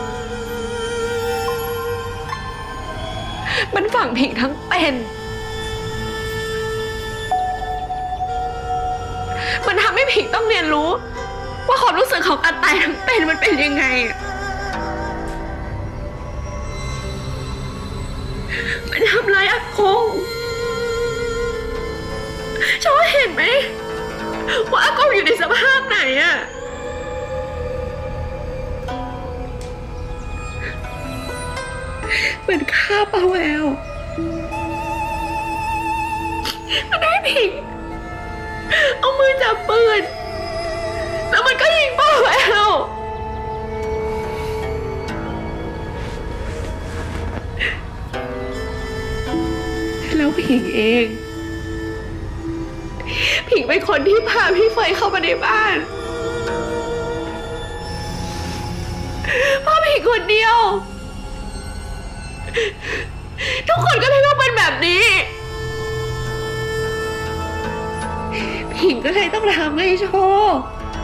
F: มันฝังผิงทั้งเป็นมันทำให้ผิงต้องเรียนรู้ว่าความรู้สึกของการตายทั้งเป็นมันเป็นยังไงมันทำร้ายอากงชอบเห็นไหมว่าอากงอยู่ในสภาพไหนอะมันฆ่าป้าแววมันได้ผิงเอามือจับปืนแล้วมันก็ยิงป้าแววแล้วผิงเองผิงเป็นคนที่พาพี่เฟยเข้ามาในบ้านเพราะผิงคนเดียวทุกคนก็เลยว่าเป็นแบบนี้ผิงก็เลยต้องทำให้โชว์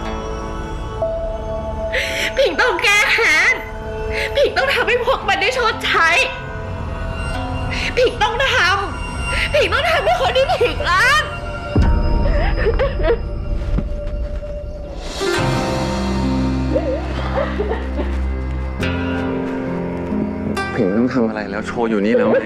F: ผิงต้องแก้แค้นผิงต้องทำให้พวกมันได้ชดใช้ผิงต้องทำผิงต้องทำให้คนที่ผิงรัก
O: ผิงไม่ต้องทำอะไรแล้วโชว์อยู่นี่แล้วไง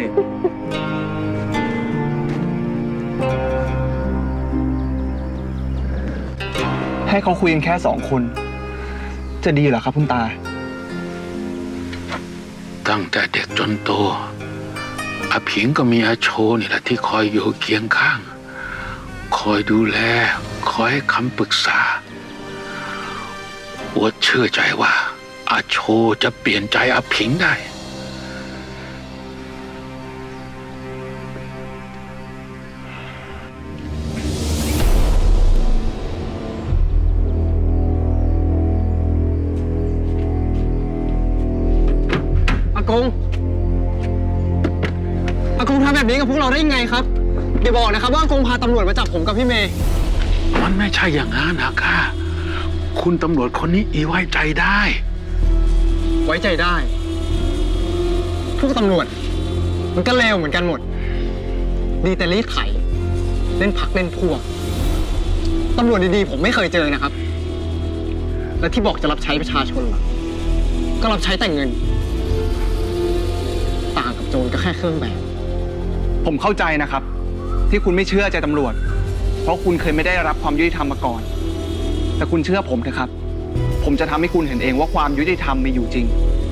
D: ให้เขาคุยกันแค่สองคนจะดีเหรอครับคุณตา
I: ตั้งแต่เด็กจนโตอาผิงก็มีอาโชนี่แหละที่คอยอยู่เคียงข้างคอยดูแลคอยให้คำปรึกษาอัวเชื่อใจว่าอาโชจะเปลี่ยนใจอาผิงได้
T: อากงอากงทำแบบนี้กับพวกเราได้ยังไงครับอย่าบอกนะครับว่าอากงพาตำรวจมาจับผมกับพี่เมย์
I: มันไม่ใช่อย่างนั้นนะค่ะคุณตำรวจคนนี้อีไว้ใจได้
T: ไว้ใจได้พวกตำรวจมันก็เลวเหมือนกันหมดดีแต่รีดไถเล่นพักเล่นพวกตำรวจดีๆผมไม่เคยเจอนะครับและที่บอกจะรับใช้ประชาชนล่ะก็รับใช้แต่เงินต่างกับโจรก็แค่เครื่องแบบ
D: ผมเข้าใจนะครับที่คุณไม่เชื่อใจตำรวจเพราะคุณเคยไม่ได้รับความยุติธรรมมาก่อนแต่คุณเชื่อผมเถอะครับผมจะทำให้คุณเห็นเองว่าความยุติธรรมมีอยู่จริง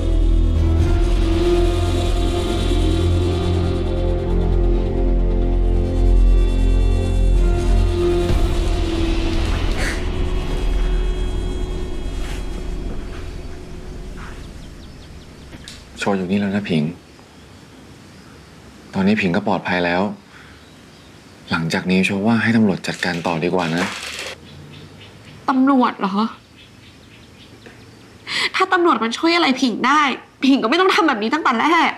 O: โชว์อยู่นี่แล้วนะผิงตอนนี้ผิงก็ปลอดภัยแล้วหลังจากนี้โชว์ว่าให้ตำรวจจัดการต่อดีกว่านะ
F: ตำรวจเหรอถ้าตำรวจมันช่วยอะไรผิงได้ผิงก็ไม่ต้องทำแบบนี้ตั้งแต่แรก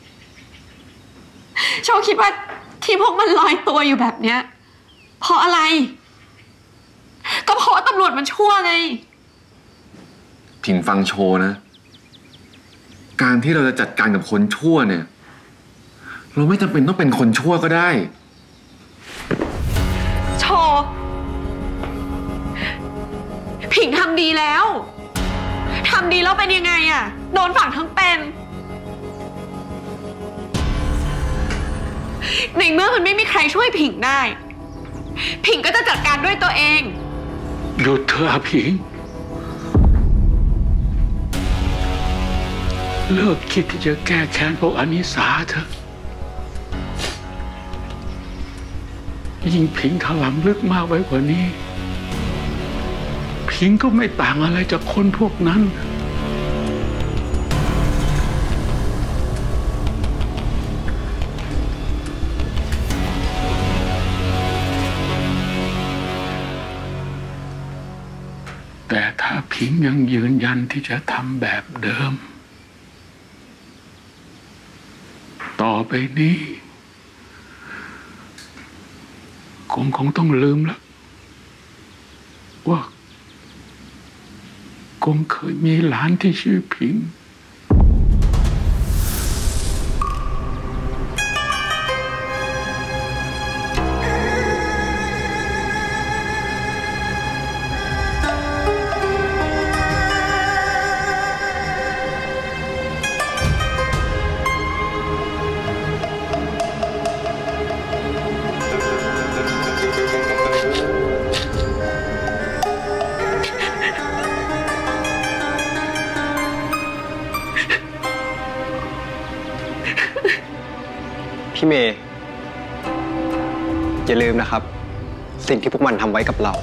F: โชว์คิดว่าที่พวกมันลอยตัวอยู่แบบเนี้ยเพราะอะไรก็เพราะตำรวจมันชั่วไง
O: ผิงฟังโชว์นะการที่เราจะจัดการกับคนชั่วเนี่ยเราไม่จำเป็นต้องเป็นคนชั่วก็ได้
F: โชว์ผิงทำดีแล้วทำดีแล้วเป็นยังไงอะโดนฝั่งทั้งเป็นในเมื่อมันไม่มีใครช่วยผิงได้ผิงก็จะจัดการด้วยตัวเอง
I: หยุดเถอะผิงเลิกคิดที่จะแก้แค้นพวกอนิสาเถอะยิ่งผิงถลำลึกมากไว้กว่านี้ผิงก็ไม่ต่างอะไรจากคนพวกนั้นแต่ถ้าผิงยังยืนยันที่จะทำแบบเดิมต่อไปนี้คงคงต้องลืมแล้วว่ากงเคยมีหลานที่ชื่อผิง
T: พี่เมย์อย่าลืมนะครับสิ่งที่พวกมันทำไว้กับเรา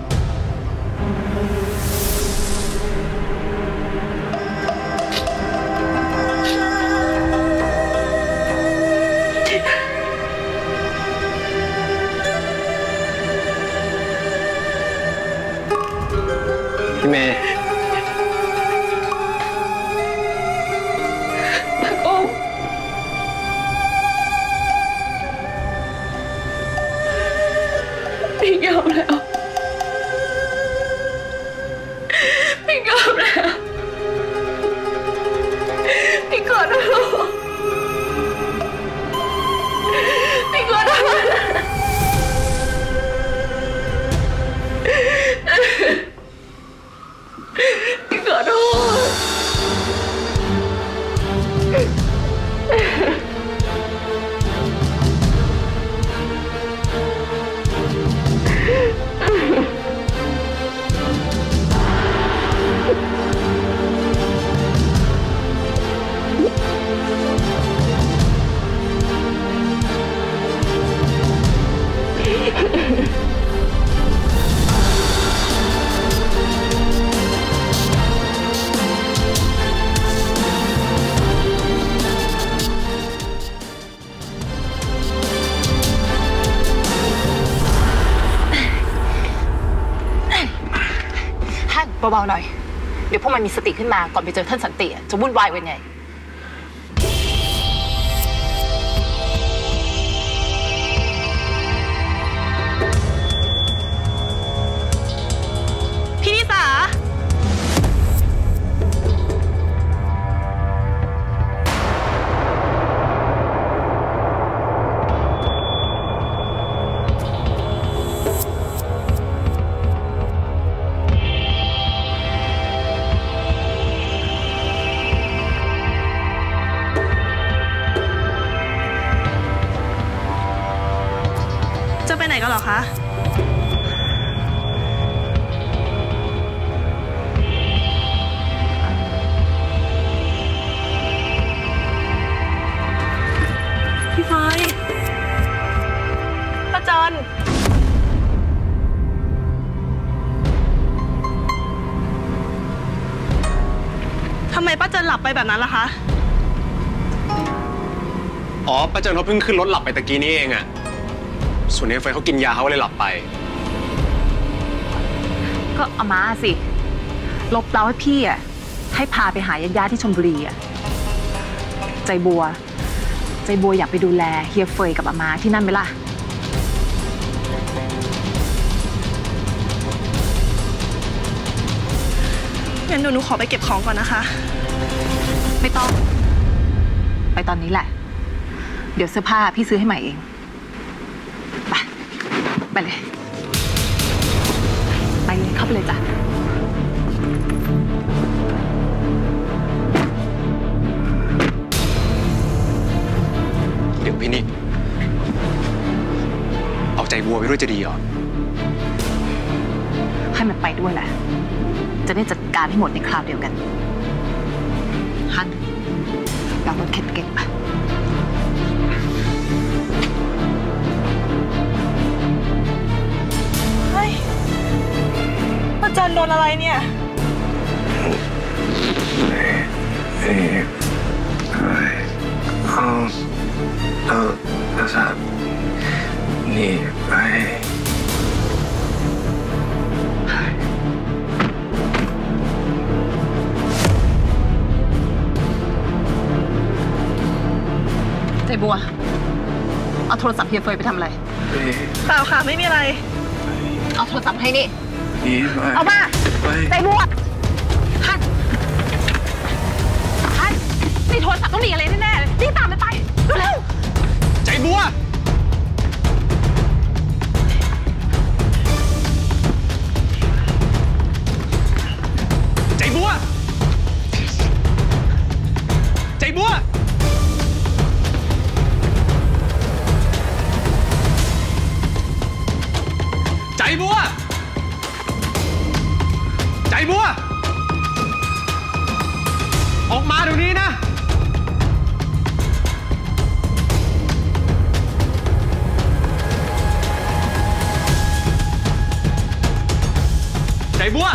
T: พี่เมย์
F: พี่ยอมแล้วพี่ยอมแล้วพี่ขอโทษพี่ขอโทษพี่ขอโทษ
U: เบาๆหน่อยเดี๋ยวพวกมันมีสติขึ้นมาก่อนไปเจอท่านสันติจะวุ่นวายเป็นไง
L: พี่นิสาจะไปไหนกันหรอคะพี่ไฟป้าจันทำไมป้าจันหลับไปแบบนั้นล่ะคะ
Q: อ๋อป้าเจินเขาเพิ่งขึ้นรถหลับไปตะกี้นี้เองอะส่วนนี้เฟยเขากินยาเขาเลยหลับไป
U: ก็อาม่าสิลบเราให้พี่อ่ะให้พาไปหาญาติที่ชลบุรีอ่ะใจบัวใจบัวอยากไปดูแลเฮียเฟยกับอาม่าที่นั่นไหมล่ะ
L: งั้นหนูหนูขอไปเก็บของก่อนนะคะ
U: ไม่ต้องไปตอนนี้แหละเดี๋ยวเสื้อผ้าพี่ซื้อให้ใหม่เองไปไปเลยไปเลยเข้าไปเลยจ้ะ
Q: เดี๋ยวพี่นี่เอาใจบัวไปด้วยจะดีเหรอ
U: ให้มันไปด้วยแหละจะได้จัดการให้หมดในคราวเดียวกันฮันเรารถเข็นเก็บไป
L: เฮ้ยอาจารย์โดนอะไรเนี่ย
O: เอาเอาโทรศัพท์นี่ไป
U: ใจบัวเอาโทรศัพท์เฮียเฟยไปทำอะไร
L: เปล่าค่ะไม่มีอะไร
U: เอาโทรศัพท์ให้นี่
O: เอา
U: เอามาใจบัวท่านท่านนี่โทรศัพท์ต้องมีอะไรแน่ๆเลยรีบตามมันไปเร็ว
Q: ใจบัวใจบัวใจบัวใจบัวใจบัวออกมาเดี๋ยวนี้นะใจบัว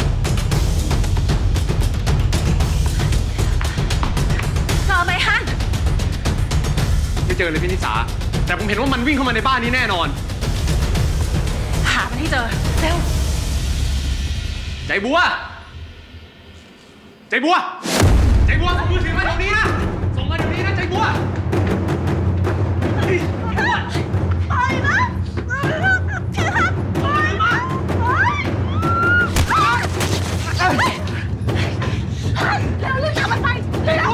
U: เจอไหมฮัน
Q: ไม่เจอเลยพี่นิสาแต่ผมเห็นว่ามันวิ่งเข้ามาในบ้านนี้แน่นอน
U: หามันให้เจอเร็ว
Q: ใจบัวใจบัวใจบัวส่งมือถือมาเดี๋ยวนี้นะส่งมาเดี๋ยวนี้นะใจบัว
L: ไปนะพี่ฮันไปนะ
U: เร็วรีบทำมันไปเร็ว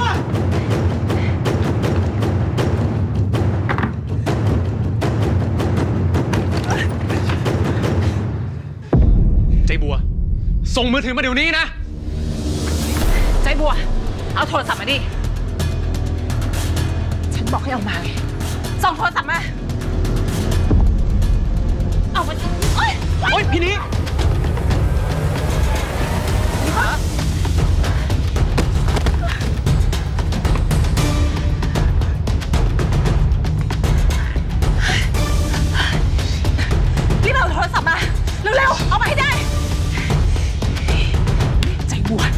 Q: ใจบัวส่งมือถือมาเดี๋ยวนี้นะ
U: ใจบัวเอาโทรศัพท์มาดิฉันบอกให้เอามาไงส่งโทรศัพท์มาเอามาเอ้ย
Q: โอ๊ยพี่นี้
U: รีบเอาโทรศัพท์มาเร็วๆเอามาให้ได้ใจบัว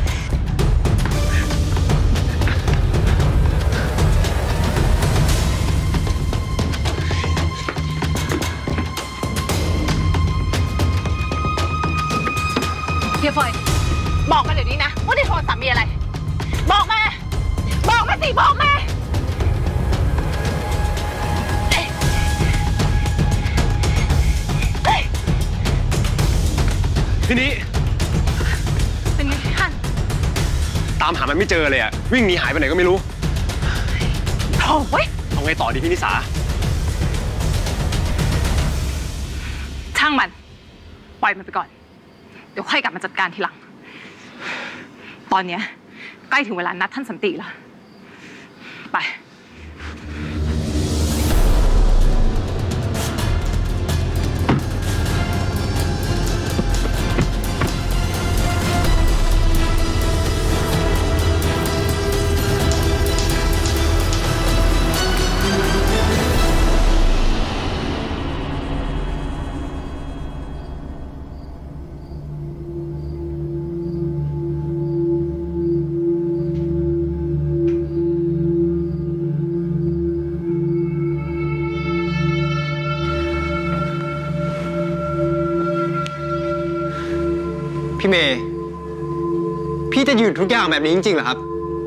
U: เฮียเฟยบอกมาเดี๋ยวนี้นะว่าในโทรศัพท์มีอะไรบอกมาบอกมาสิบอกมา
Q: ทีนี้
U: เป็นไงท่าน
Q: ตามหามันไม่เจอเลยอะวิ่งหนีหายไปไหนก็ไม่รู้
U: โถ่เว้ย
Q: เอาไงต่อดีพี่นิสา
U: ช่างมันปล่อยมันไปก่อนเดี๋ยวค่อยกลับมาจัดการทีหลังตอนเนี้ยใกล้ถึงเวลานัดท่านสันติแล้วไป
T: พี่เมย์พี่จะหยุดทุกอย่างแบบนี้จริงๆเหรอครับ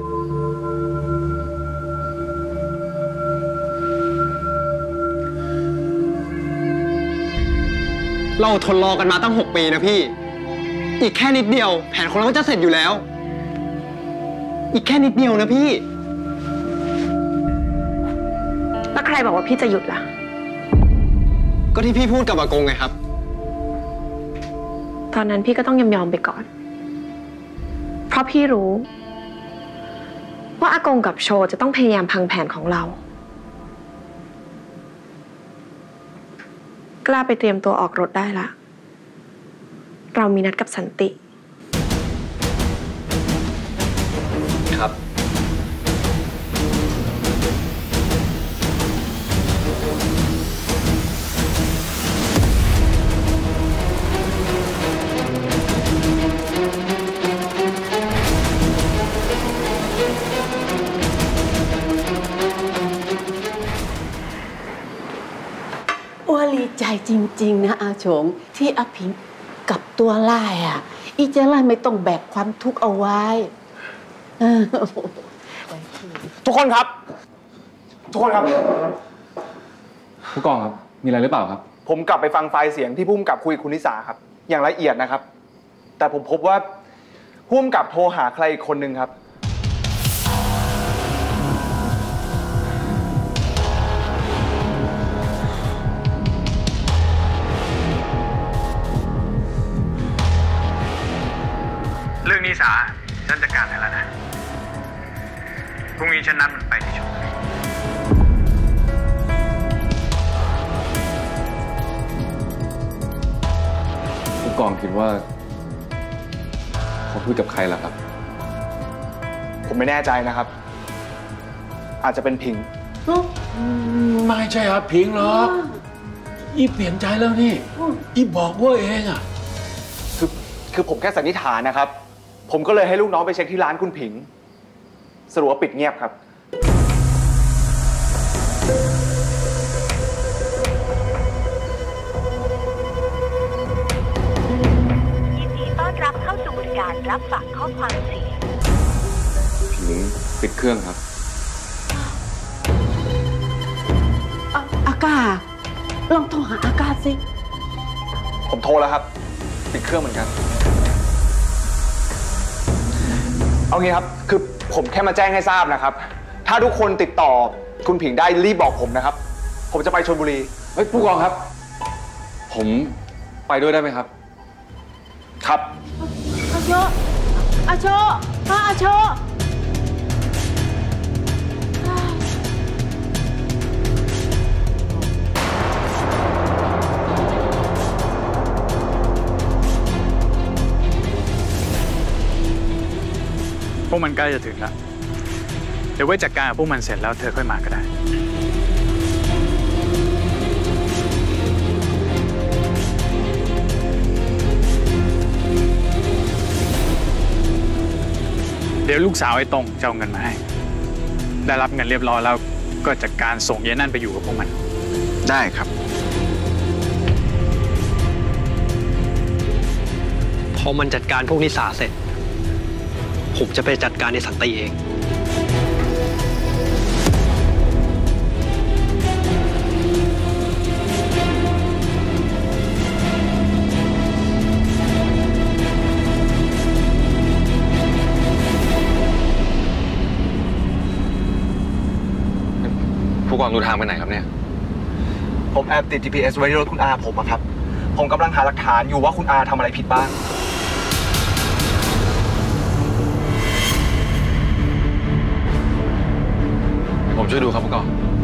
T: เราทนรอกันมาตั้งหกปีนะพี่อีกแค่นิดเดียวแผนของเราก็จะเสร็จอยู่แล้วอีกแค่นิดเดียวนะพี่
F: แล้วใครบอกว่าพี่จะหยุดล่ะ
T: ก็ที่พี่พูดกับอากงไงครับ
F: ตอนนั้นพี่ก็ต้องยอมยอมไปก่อนเพราะพี่รู้ว่าอากงกับโชจะต้องพยายามพังแผนของเรากล้าไปเตรียมตัวออกรถได้ละเรามีนัดกับสันติ
D: ครับ
N: อ้วนดีใจจริงๆนะอาชมที่อาผิงกับตัวไล่อ่ะอีเจไล่ไม่ต้องแบกความทุกข์เอาไว้
Q: ทุกคนครับทุกคนครับ
O: ผู้กองครับมีอะไรหรือเปล่าครับ
H: ผมกลับไปฟังไฟล์เสียงที่ผู้กำกับคุยกับคุณนิสาครับอย่างละเอียดนะครับแต่ผมพบว่าผู้กำกับโทรหาใครอีกคนนึงครับ
E: เรื่องนิสาฉันจัดการให้แล้วนะพรุ่งนี้ฉันนัดมันไปที่ชลบุรี
O: ผู้กองคิดว่าเขาพูดกับใครล่ะครับ
H: ผมไม่แน่ใจนะครับอาจจะเป็นพิง
I: ไม่ใช่ครับพิงหรอกอีเปลี่ยนใจแล้วนี่อีบอกว่าเองอ่ะ
H: คือคือผมแค่สันนิษฐานนะครับผมก็เลยให้ลูกน้องไปเช็คที่ร้านคุณผิงสรุปว่าปิดเงียบครับ
A: ยินดีต้อนรับเข้าสู่บริการรับฝากข้อความเสียง
O: ผิงปิดเครื่องครับ
N: อากาลองโทรหาอากาสิ
H: ผมโทรแล้วครับปิดเครื่องเหมือนกันเอางี้ครับคือผมแค่มาแจ้งให้ทราบนะครับถ้าทุกคนติดต่อคุณผิงได้รีบบอกผมนะครับผมจะไปชลบุรี
O: เฮ้ยผู้กองครับผมไปด้วยได้ไหมครับ
H: ครับ
N: อาโชอาโชอาโช
E: พวกมันใกล้จะถึงแล้วเดี๋ยวไว้จัดการกับพวกมันเสร็จแล้วเธอค่อยมาก็ได้เดี๋ยวลูกสาวไอ้ตรงจะเอาเงินมาให้ได้รับเงินเรียบร้อยแล้วก็จัดการส่งเย็นนั่นไปอยู่กับพวกมันได้ครับพอมันจัดการพวกนิสาเสร็จ
T: ผมจะไปจัดการในสันติเอง
O: ผู้กองดูทางไปไหนครับเนี่ย
D: ผมแอบติด จี พี เอส ไว้ที่รถคุณอาผมอะครับผมกำลังหาหลักฐานอยู่ว่าคุณอาทำอะไรผิดบ้าง
O: ผมช่วยดูครับผู้กอง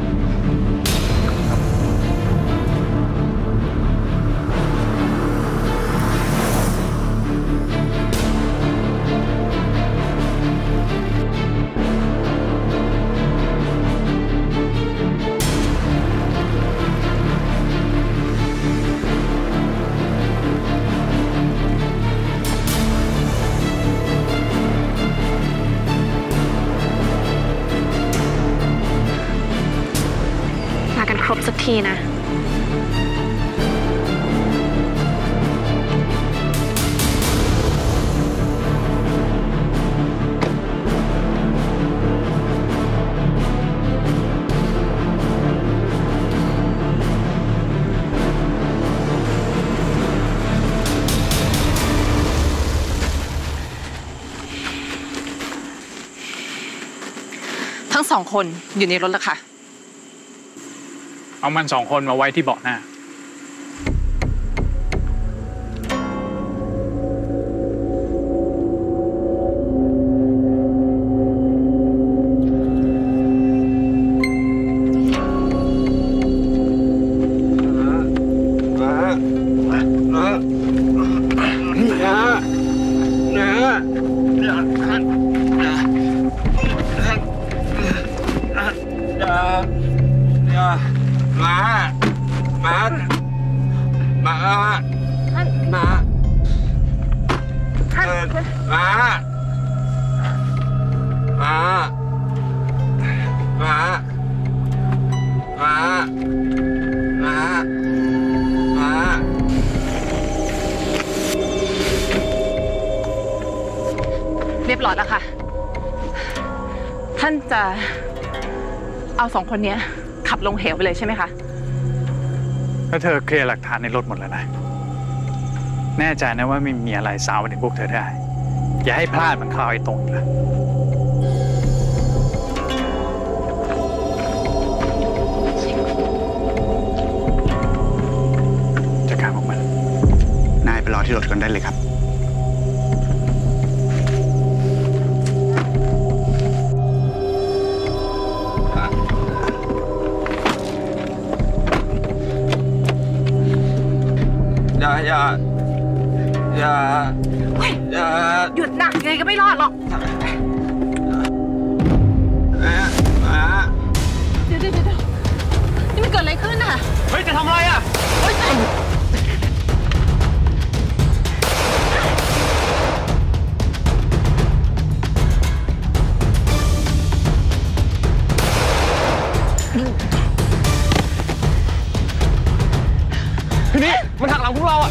F: ครบสักทีนะ
U: ทั้งสองคนอยู่ในรถแล้วค่ะ
E: เอามันสองคนมาไว้ที่เบาะหน้า
R: มามา มา มา มา มา มา มา มา มา มา
U: เรียบร้อยแล้วค่ะ ท่านจะเอาสองคนนี้ขับลงเหวไปเลยใช่ไหมคะ
E: แล้วเธอเคลียร์หลักฐานในรถหมดแล้วนะแน่ใจนะว่าไม่มีอะไรสาวไปถึงพวกเธอได้อย่าให้พลาดมันคราวไอ้ตรงละจัดการพวกมันนายไปรอที่รถกันได้เลยครับ
R: อย่าอย่าอย่าอย่า
K: หยุดหนักไงก็ไม่รอดหรอกเดี๋ยวเดี๋ยวเดี๋ยวนี่มันเกิดอะไรขึ้นอ่ะเฮ้ยจะทำอะไรอ่ะเฮ้ย
Q: ทีนี้มันหักหลังพวกเราอ่ะ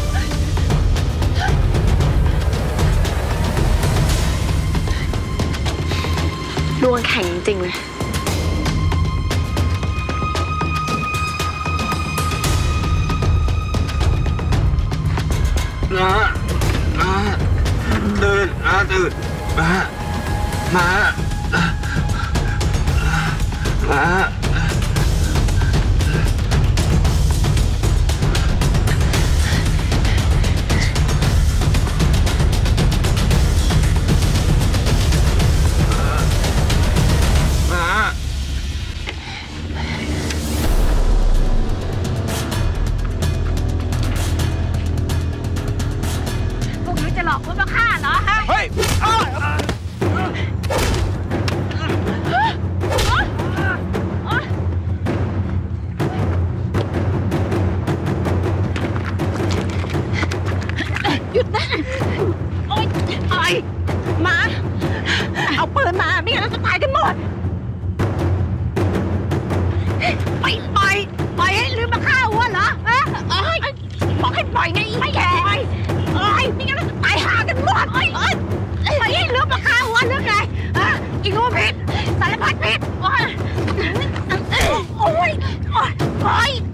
F: ดวงแข็งจริงๆเลย
R: มามาตื่นมาตื่นมามามา
K: จะหลอกคุณมาฆ่าเหรอฮะเฮ้ยหยุดนะโอ๊ยปล่อยมาเอาปืนมาไม่งั้นเราจะตายกันหมดไปปล่อยปล่อยให้ลืมมาฆ่าวัวเหรอฮะบอกให้ปล่อยไงไม่แก่เอ้ยไม่งั้นเราจะตายหากันหมดเอ้ยเอ้ยปล่อยให้ลืมมาฆ่าวัวหรือ
P: เฮ้ย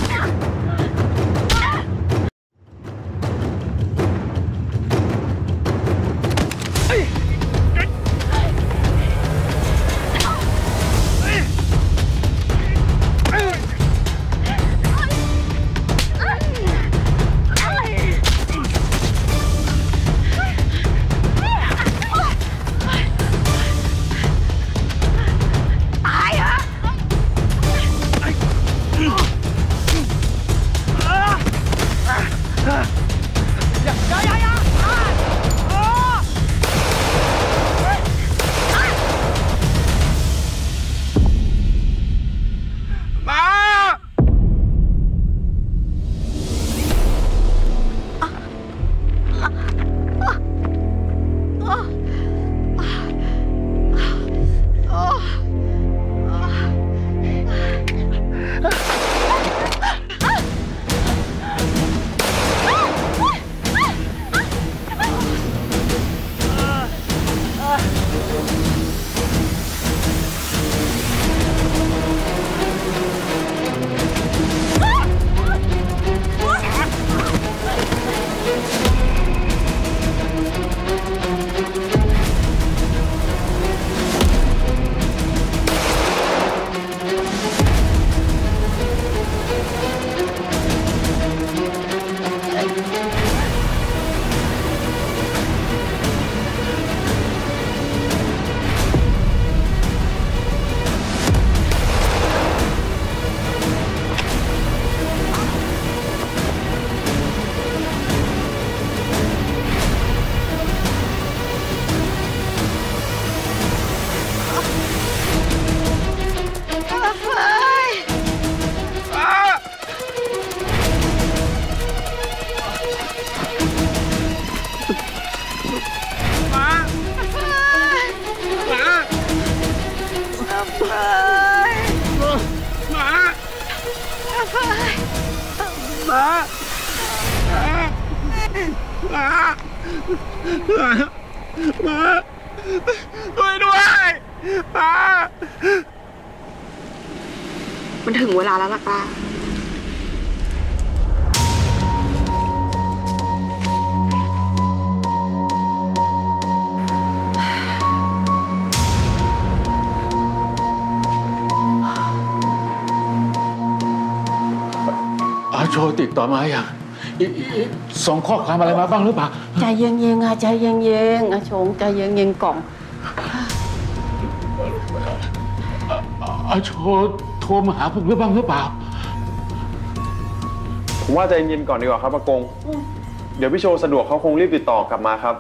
P: มันถึงเวลาแล้วล่ะป้า
I: อาโชติดต่อมาอย่างส่งข้อความอะไรมาบ้างหรือเปล่า
N: ใจเย็นๆอะใจเย็นๆอาชงใจเย็นๆก่อน
I: อาโชโทรมาหาพวกหรือบ้างหรือเปล่า
G: ผมว่าใจเย็นก่อนดีกว่าครับอากงเดี๋ยวพี่โชสะดวกเขาคงรีบติดต่อกลับมาครับ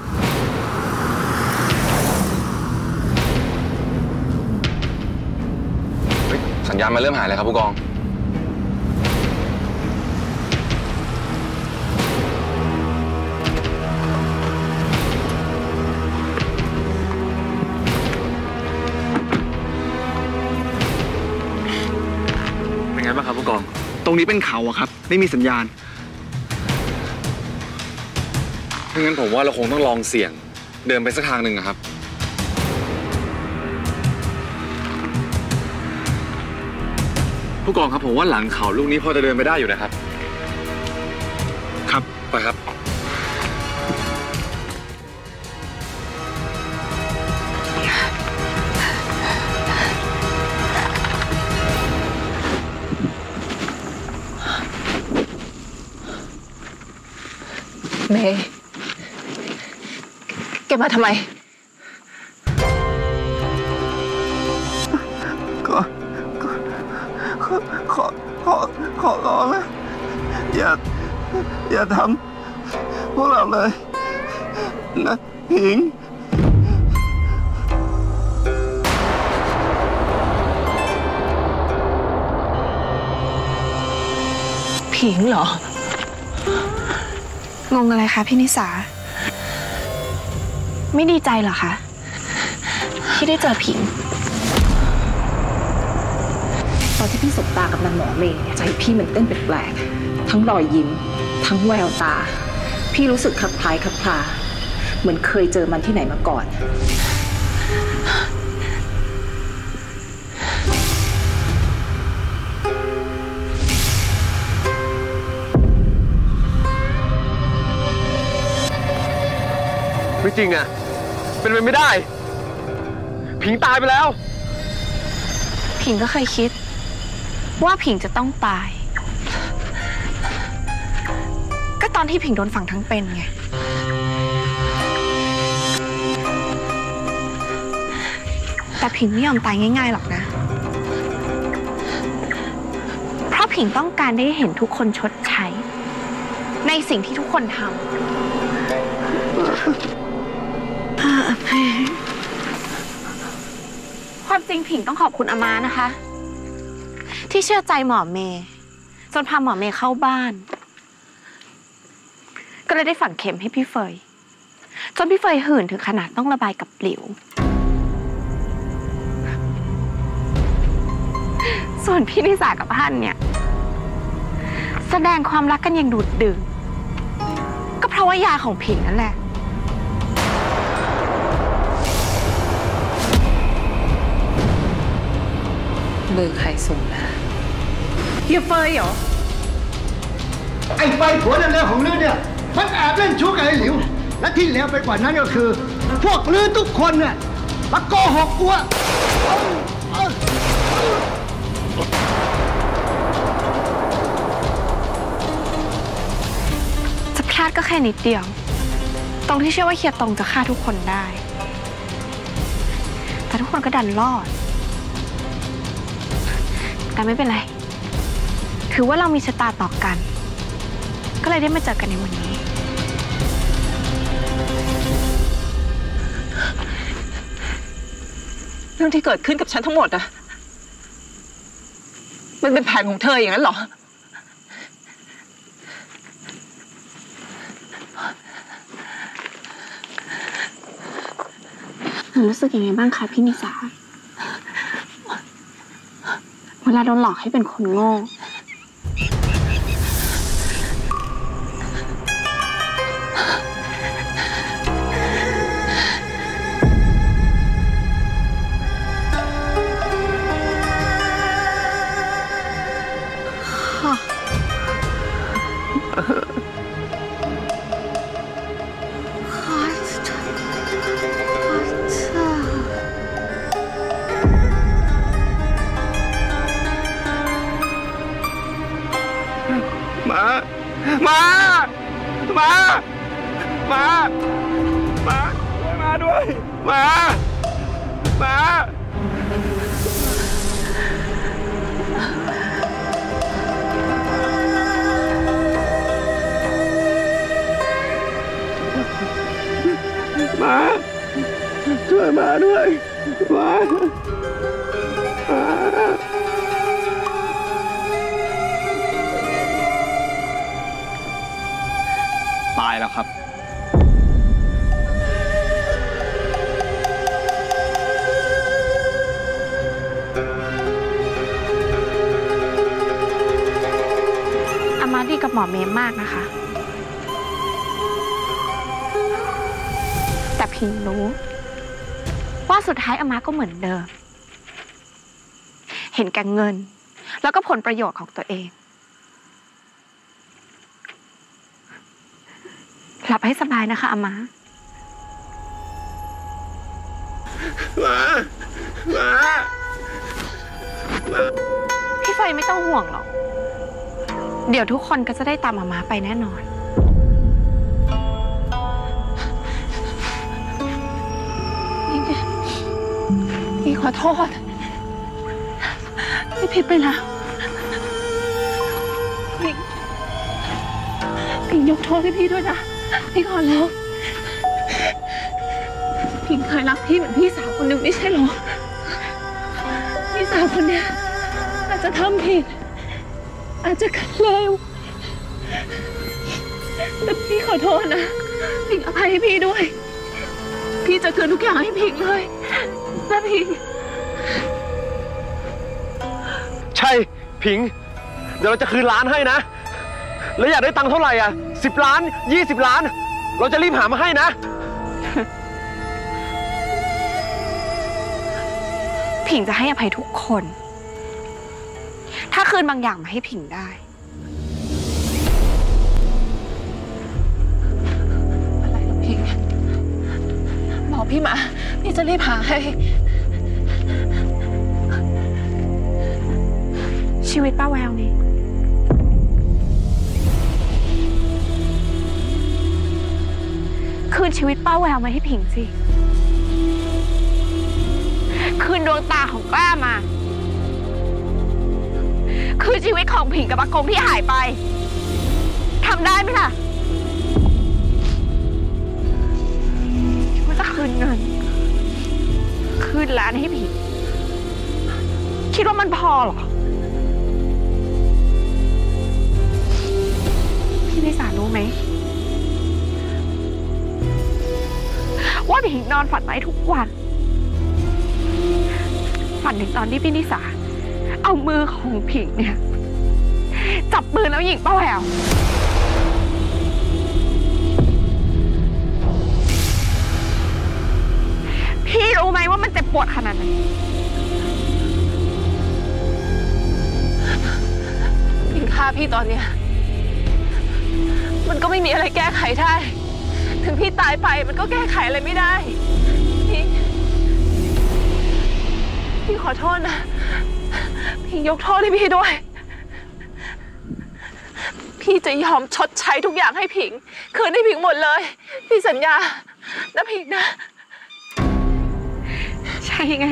O: สัญญาณมาเริ่มหายเลยครับผู้กอง
D: เป็นไงบ้างครับผู้กองตรงนี้เป็นเขาอะครับไม่มีสัญญาณ
O: ถ้างั้นผมว่าเราคงต้องลองเสี่ยงเดินไปสักทางหนึ่งนะครับผู้กองครับผมว่าหลังเขาลูกนี้พอจะเดินไปได้อยู่นะครับครับไปครับ
U: เมย์แกมาทำไม
R: ขอขอขอขอขอร้องนะอย่าอย่าทำพวกเราเลยนะผิง
F: ผิงเหรอ งงอะไรคะพี่นิสาไม่ดีใจเหรอคะที่ได้เจอผิง
U: ตอนที่พี่สบตากับนางหมอเมย์ใจพี่มันเต้นแปลกๆทั้งรอยยิ้มทั้งแววตาพี่รู้สึกคลับคล้ายคลับคลาเหมือนเคยเจอมันที่ไหนมาก่อน
G: ไม่จริงอ่ะเป็นไปไม่ได้ผิงตายไปแล้ว
F: ผิงก็เคยคิดว่าผิงจะต้องตายก็ตอนที่ผิงโดนฝังทั้งเป็นไงแต่ผิงไม่ยอมตายง่ายๆหรอกนะเพราะผิงต้องการได้เห็นทุกคนชดใช้ในสิ่งที่ทุกคนทำความจริงผิงต้องขอบคุณอาม่านะคะที่เชื่อใจหมอเมย์จนพาหมอเมย์เข้าบ้านก็เลยได้ฝังเข็มให้พี่เฟยจนพี่เฟยหื่นถึงขนาดต้องระบายกับหลิวส่วนพี่นิสากับฮั่นเนี่ยแสดงความรักกันอย่างดูดดื่มก็เพราะว่ายาของผิงนั่นแหละ
C: เบอร์ใครส่งมา
B: เฮียเฟยเหรอ
M: ไอ้ไฟผัวเร็วๆของลือเนี่ยมันแอบเล่นชู้กับไอ้หลิวและที่เลวไปกว่านั้นก็คือพวกลือทุกคนเนี่ยมาโกหกกูอะ
F: จะพลาดก็แค่นิดเดียวตรงที่เชื่อว่าเฮียตงจะฆ่าทุกคนได้แต่ทุกคนก็ดันรอดแต่ไม่เป็นไรถือว่าเรามีชะตาต่อกันก็เลยได้มาเจอกันในวันนี้
U: เรื่องที่เกิดขึ้นกับฉันทั้งหมดอะมันเป็นแผนของเธออย่างนั้นเหรอ
F: หนูรู้สึกยังไงบ้างคะพี่นิสาเวลาโดนหลอกให้เป็นคนโง่
G: มา มา มา มา มา มาด้วย มา มา มาช่วยมาด้วย มา มา
D: ตายแล้วครับ
F: อาม่าดีกับหมอเมย์มากนะคะแต่พิงรู้ว่าสุดท้ายอาม่าก็เหมือนเดิมเห็นแก่เงินแล้วก็ผลประโยชน์ของตัวเองหลับให้สบายนะคะอาม่ามา มา พี่ไฟไม่ต้องห่วงหรอกเดี๋ยวทุกคนก็จะได้ตามอาม่าไปแน่นอนพี่ขอโทษพี่ผิดไปแล้วพี่พี่ยกโทษให้พี่ด้วยนะพี่ขอแล้วพิงเคยรักพี่เหมือนพี่สาวคนหนึ่งไม่ใช่หรอพี่สาวคนเนี้ยอาจจะทำผิดอาจจะขัดเลวแต่พี่ขอโทษนะพิงอภัยให้พี่ด้วยพี่จะคืนทุกอย่างให้พิงเลยนะพิง
G: ใช่ผิงเดี๋ยวเราจะคืนล้านให้นะแล้วอยากได้ตังค์เท่าไหร่อ่ะสิบล้านยี่สิบล้านเราจะรีบหามาให้นะ
F: ผิงจะให้อภัยทุกคนถ้าคืนบางอย่างมาให้ผิงได้อะไรนะผิง
P: พี่มาพี่จะรีบหาให้
F: ชีวิตป้าแววนี่คืนชีวิตป้าแววมาให้ผิงสิคืนดวงตาของป้ามาคืนชีวิตของผิงกับอากงที่หายไปทำได้ไหมล่ะว่าจะคืนเงินคืนร้านให้ผิงคิดว่ามันพอหรอพี่นิสารู้ไหมว่าผิงนอนฝันไหมทุกวันฝันถึงตอนที่พี่นิสาเอามือของผิงเนี่ยจับปืนแล้วยิงป้าแววพี่รู้ไหมว่ามันเจ็บปวดขนาดไหนผิงฆ่าพี่ตอนเนี้ยมันก็ไม่มีอะไรแก้ไขได้ถึงพี่ตายไปมันก็แก้ไขอะไรไม่ได้พี่พี่ขอโทษนะพี่ยกโทษให้พี่ด้วยพี่จะยอมชดใช้ทุกอย่างให้ผิงคืนให้ผิงหมดเลยพี่สัญญานะผิงนะใช่ไง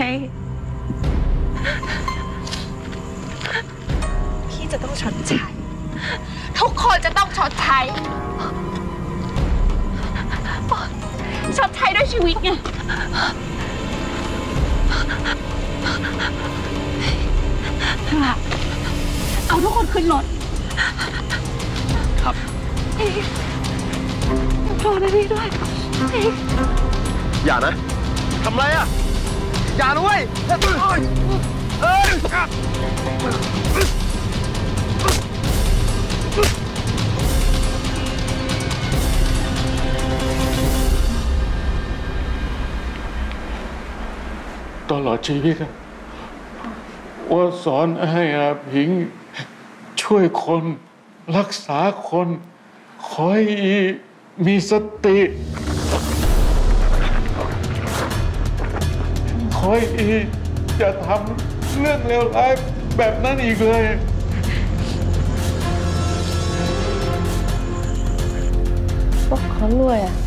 F: พี่จะต้องชดใช้ทุกคนจะต้องชดใช้ชดใช้ด้วยชีวิตไงเอาทุกคนขึ้นรถ
G: ครับ
F: โทษนะพี่ด้วย
G: อย่านะทำไรอ่ะอย่าด้วยเอ้ย
I: ตลอดชีวิตว่าสอนให้อาผิงช่วยคนรักษาคนขอให้มีสติขอให้จะทำเรื่องเลวร้ายแบบนั้นอีกเลย
N: บอกเขารวยอ่ะ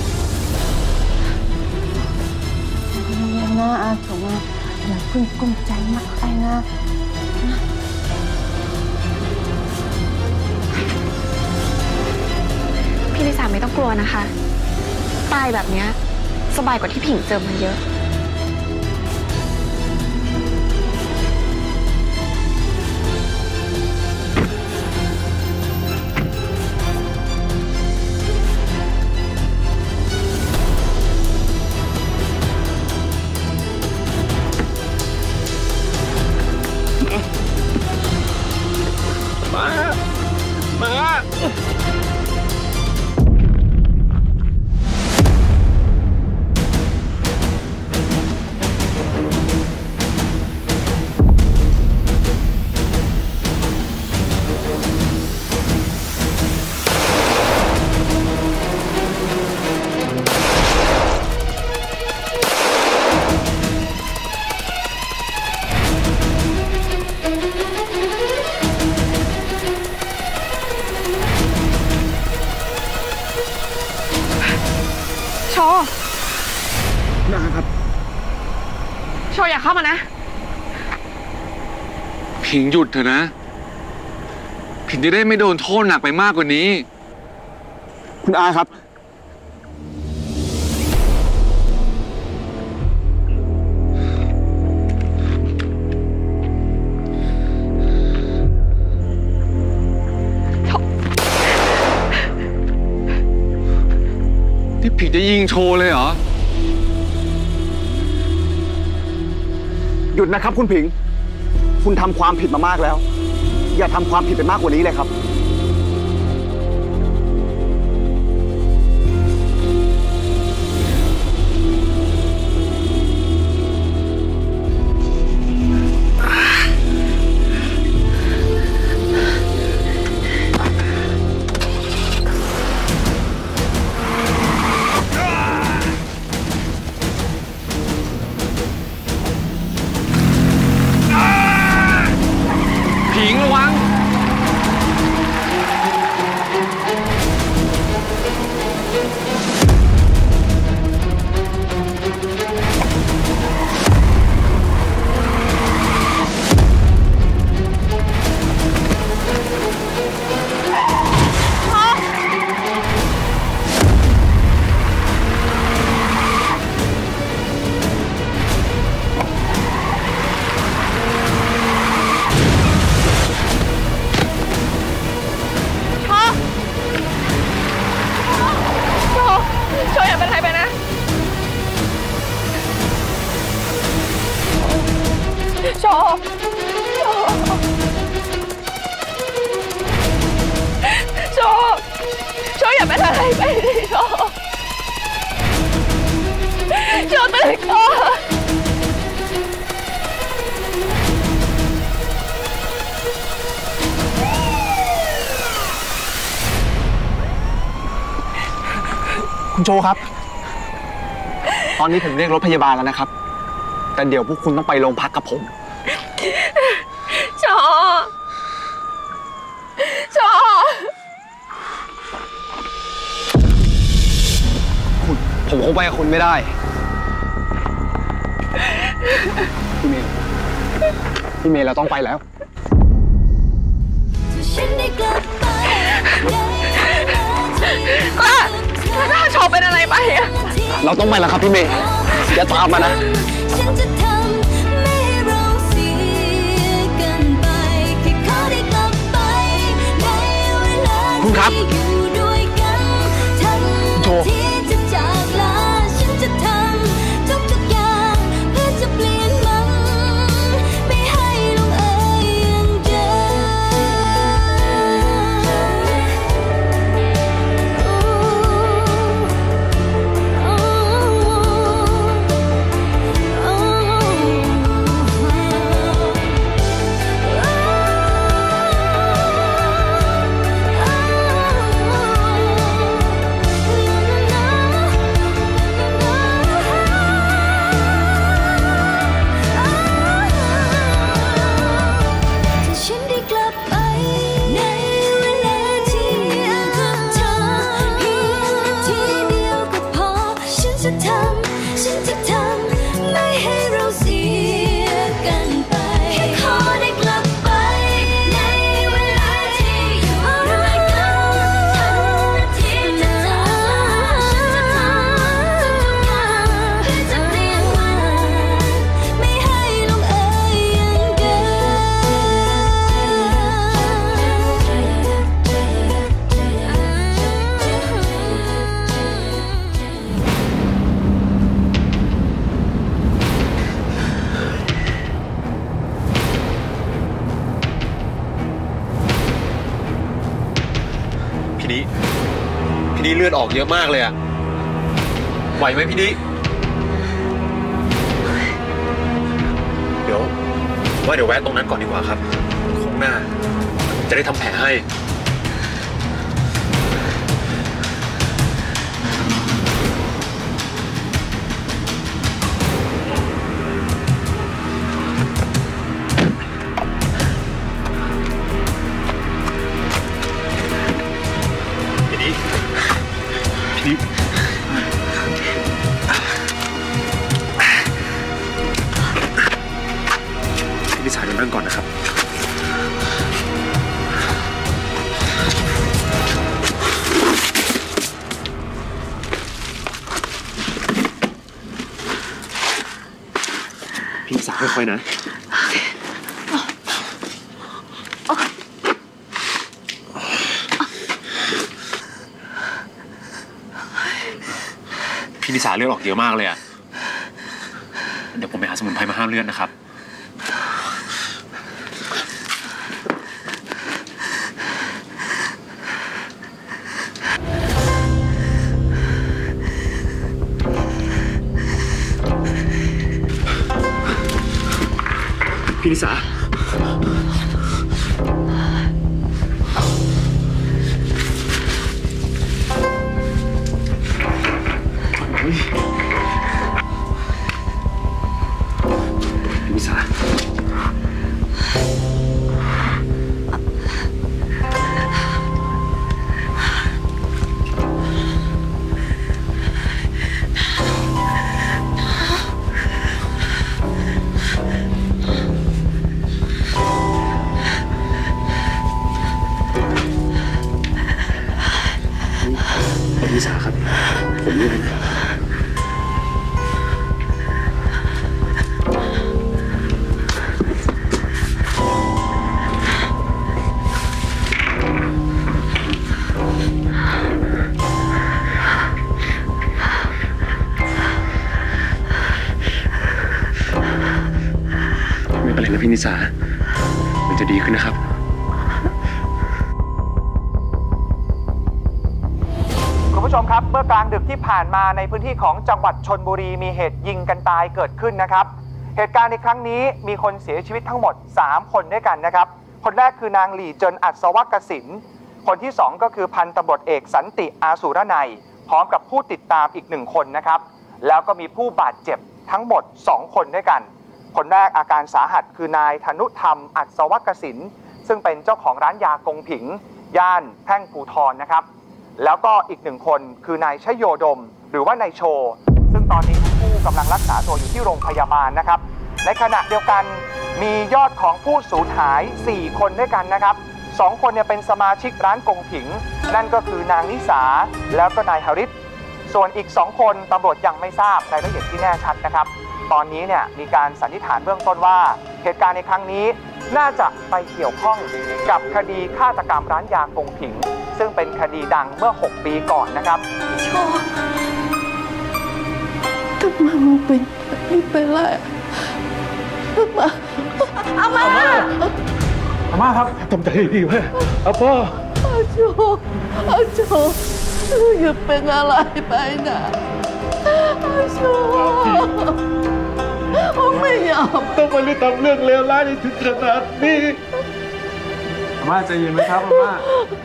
N: ยังน่าอาสมอ่ะอย่าเพิ่งกุ้มใจมากไอ้นะ
F: พี่ลิสาไม่ต้องกลัวนะคะตายแบบนี้สบายกว่าที่ผิงเจอมาเยอะ
G: มามา
F: โชว์
G: นะครับ
F: โชว์อย่าเข้ามานะ
O: ผิงหยุดเถอะนะ ผิงจะได้ไม่โดนโทษหนักไปมากกว่านี้
G: คุณอาครับ
O: ที่ผิงจะยิงโชว์เลยเหรอ
G: หยุดนะครับคุณผิง คุณทำความผิดมามากแล้ว อย่าทำความผิดไปมากกว่านี้เลยครับ
I: ผ
F: เป็นไรไปนะโชว์โชว์โชว์โชว์อย่าเป็นอะไรไปโชว์โชว์ตื่นก่อน
D: คุณโจครับ ตอนนี้ผมเรียกรถพยาบาลแล้วนะครับ แต่เดี๋ยวพวกคุณต้องไปโรงพักกับผม
F: โชโช
D: คุณผมคงไปกับคุณไม่ได้พี่เมย์พี่เมย์เราต้องไปแล้ว
F: ก็ถ้าโชว์เป็นอะไรไปอะ
D: เราต้องไปแล้วครับพี่เมย์อย่าตามมานะคุณครับโจ
G: พี่นี้เลือดออกเยอะมากเลยอะไหวไหมพี่นี้เดี๋ยวว่าเดี๋ยวแวะตรงนั้นก่อนดีกว่าครับข้างหน้าจะได้ทำแผลให้พี่สายนั่งก่อนนะครับพี่สายค่อยๆนะพี่นิสาเลือดออกเยอะมากเลยอ่ะเดี๋ยวผมไปหาสมุนไพรมาห้ามเลือดนะครับพี่นิสาพี่นิสาพี่สาครับผมเลือกนะ
O: พี่นิสามันจะดีขึ้นนะครับ
H: คุณผู้ชมครับเมื่อกลางดึกที่ผ่านมาในพื้นที่ของจังหวัดชลบุรีมีเหตุยิงกันตายเกิดขึ้นนะครับเหตุการณ์ในครั้งนี้มีคนเสียชีวิตทั้งหมดสามคนด้วยกันนะครับคนแรกคือนางหลี่เจินอัศวกสินคนที่สองก็คือพันตำรวจเอกสันติอาสุรนัยพร้อมกับผู้ติดตามอีกหนึ่งคนนะครับแล้วก็มีผู้บาดเจ็บทั้งหมดสองคนด้วยกันคนแรกอาการสาหัสคือนายธนุธรรมอัศวกสินซึ่งเป็นเจ้าของร้านยากงผิงย่านแพร่งภูทรนะครับแล้วก็อีกหนึ่งคนคือนายชโยดมหรือว่านายโชซึ่งตอนนี้ทั้งคู่กำลังรักษาตัวอยู่ที่โรงพยาบาลนะครับในขณะเดียวกันมียอดของผู้สูญหายสี่คนด้วยกันนะครับสองคนเนี่ยเป็นสมาชิกร้านกงผิงนั่นก็คือนางนิสาแล้วก็นายหฤทธิ์ส่วนอีกสองคนตำรวจยังไม่ทราบรายละเอียดที่แน่ชัดนะครับตอนนี้เนี่ยมีการสันนิษฐานเบื้องต้นว่าเหตุการณ์ในครั้งนี้น่าจะไปเกี่ยวข้องกับคดีฆาตกรรมร้านยากงผิงซึ่งเป็นคดีดังเมื่อหกปีก่อนนะครับ
N: โชทำไมมึงเป็นนี่เป็นไรอาม่าอาม่า
G: อาม่าครับทำใจดีๆไว้อาพ่อ
N: อาโจอาโจลูกอย่าเป็นอะไรไปนะอาโจผมไม่ยอม
G: ต้องมาเล่นทำเรื่องเลวร้ายถึงขนาดนี้อาม่าใจเย็นไหมครับอาม่า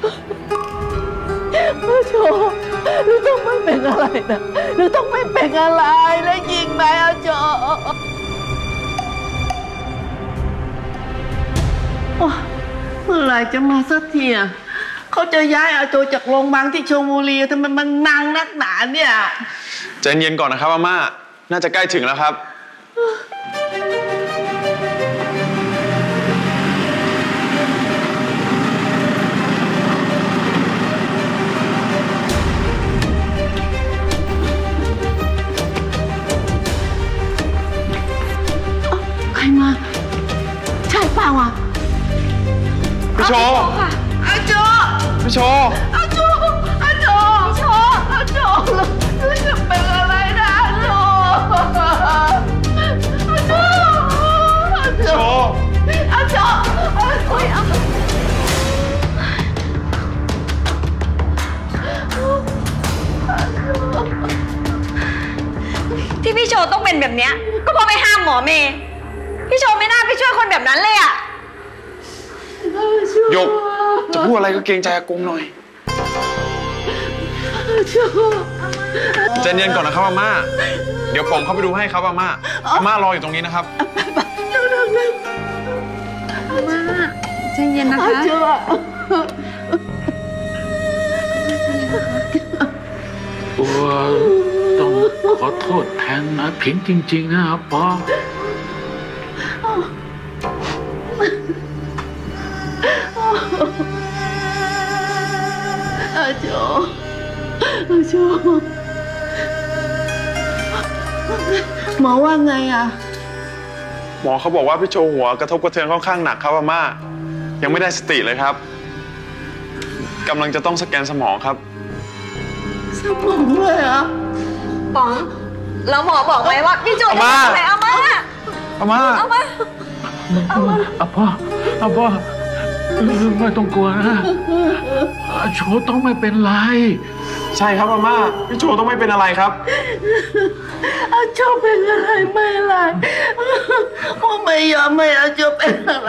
N: อาโจลูกต้องไม่เป็นอะไรนะลูกต้องไม่เป็นอะไรแล้วยิงนายอาโจเมื่อไหร่จะมาสักทีอ่ะเขาจะย้ายอาโจจากโรงพยาบาลที่ชลบุรีทำไมมันนางนักหนาเนี่ย
G: ใจเย็นก่อนนะครับอาม่าน่าจะใกล้ถึงแล้วครับ
N: ใครมาใช่เปล่าอ่ะ
G: พี่โช
N: อาโจ
G: พี่โช
N: อาโจอาโจพี่โชอาโจลูกจะเป็นอะไรนะอาโจอาโจอาโจอาโจโอ๊ยอาโจ
J: ที่พี่โชต้องเป็นแบบเนี้ยก็เพราะไปห้ามหมอเมย์พี่โชไม่น่าไปช่วยคนแบบนั้นเลยอะ
G: หยกจะพูดอะไรก็เกรงใจอากงหน่อยใจเย็นก่อนนะครับอาม่าเดี๋ยวผมเข้าไปดูให้ครับอาม่าอาม่ารออยู่ตรงนี้นะครับ
K: อาม่าใจเย็นนะคะ
I: อัวต้องขอโทษแทนนะผิงจริงๆนะครับพ่อ
N: อาโจอาโจหมอว่าไงอ่ะ
G: หมอเขาบอกว่าพี่โชหัวกระทบกระเทือนค่อนข้างหนักครับอาม่ายังไม่ได้สติเลยครับกำลังจะต้องสแกนสมองครับ
N: สมองเลยเหรอ
J: ป๋องแล้วหมอบอกไหมว่าพี่โจจะทำอะไรอาม่า
G: อาม่า
J: อาม่า
I: อาพ่ออาพ่อไม่ต้องกลัวนะอาโชต้องไม่เป็นไร
G: ใช่ครับอาม่าพี่โชต้องไม่เป็นอะไรครับ
N: อาโชเป็นอะไรไม่อะไรผมไม่ยอมไม่อาโชเป็นอะไร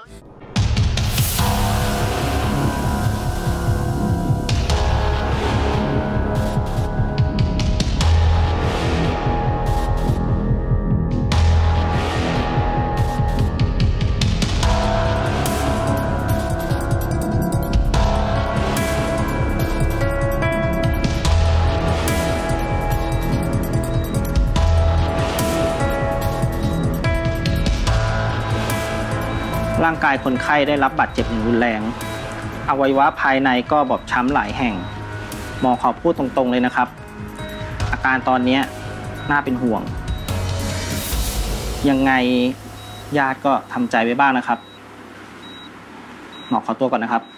V: ร่างกายคนไข้ได้รับบาดเจ็บอย่างรุนแรงอวัยวะภายในก็บอบช้ำหลายแห่งหมอขอพูดตรงๆเลยนะครับอาการตอนนี้น่าเป็นห่วงยังไงญาติก็ทำใจไว้บ้างนะครับหมอขอตัวก่อนนะครับ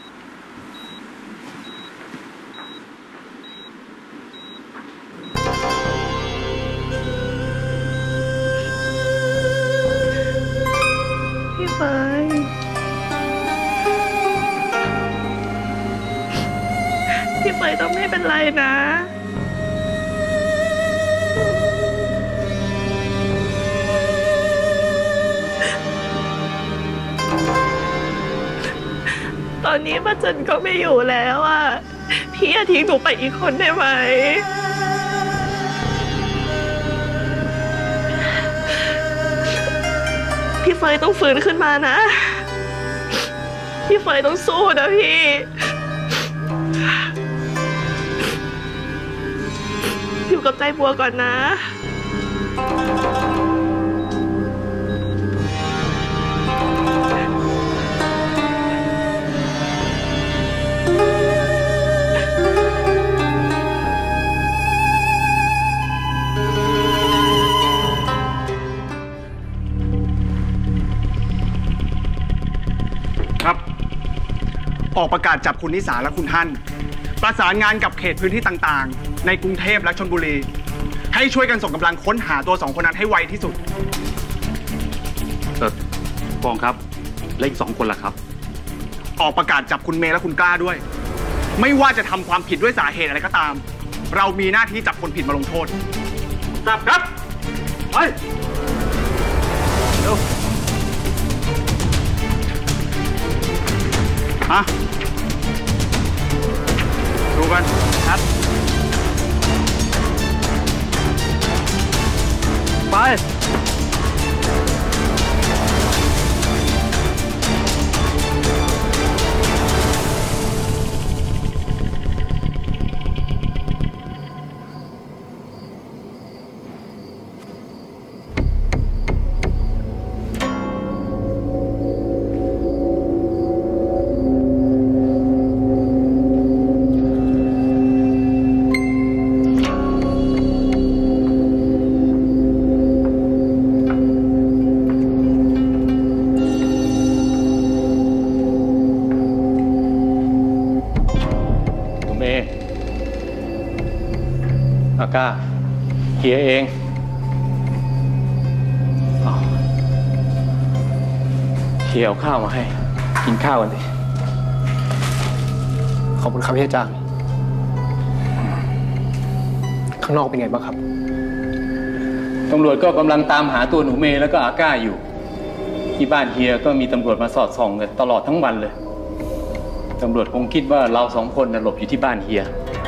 J: พ
P: เฟยพี่เฟยต้องไม่เป็นไรนะตอนนี้ป้าจันก็ไม่อยู่แล้วอ่ะพี่อย่าทิ้งหนูไปอีกคนได้ไหมพี่เฟยต้องฟื้นขึ้นมานะพี่เฟยต้องสู้นะพี่อยู่กับใจบัวก่อนนะ
H: ครับออกประกาศจับคุณนิสาและคุณท่านประสานงานกับเขตพื้นที่ต่างๆในกรุงเทพและชลบุรีให้ช่วยกันส่งกำลังค้นหาตัวสองคนนั้นให้ไวที่สุด
Q: เออปองครับและอีกสองคนล่ะครับ
H: ออกประกาศจับคุณเมย์และคุณกล้าด้วยไม่ว่าจะทำความผิดด้วยสาเหตุอะไรก็ตามเรามีหน้าที่จับคนผิดมาลงโทษครับครับไปเร็วมาดูกันครับไป
V: อาก้าเฮียเองเฮียเอาข้าวมาให้กินข้าวกันดิ
T: ขอบคุณครับพี่อาจารย์ข้างนอกเป็นไงบ้างครับ
V: ตำรวจก็กำลังตามหาตัวหนูเมย์แล้วก็อาก้าอยู่ที่บ้านเฮียก็มีตำรวจมาสอดส่องกันตลอดทั้งวันเลยตำรวจคงคิดว่าเราสองคนน่ะหลบอยู่ที่บ้านเฮีย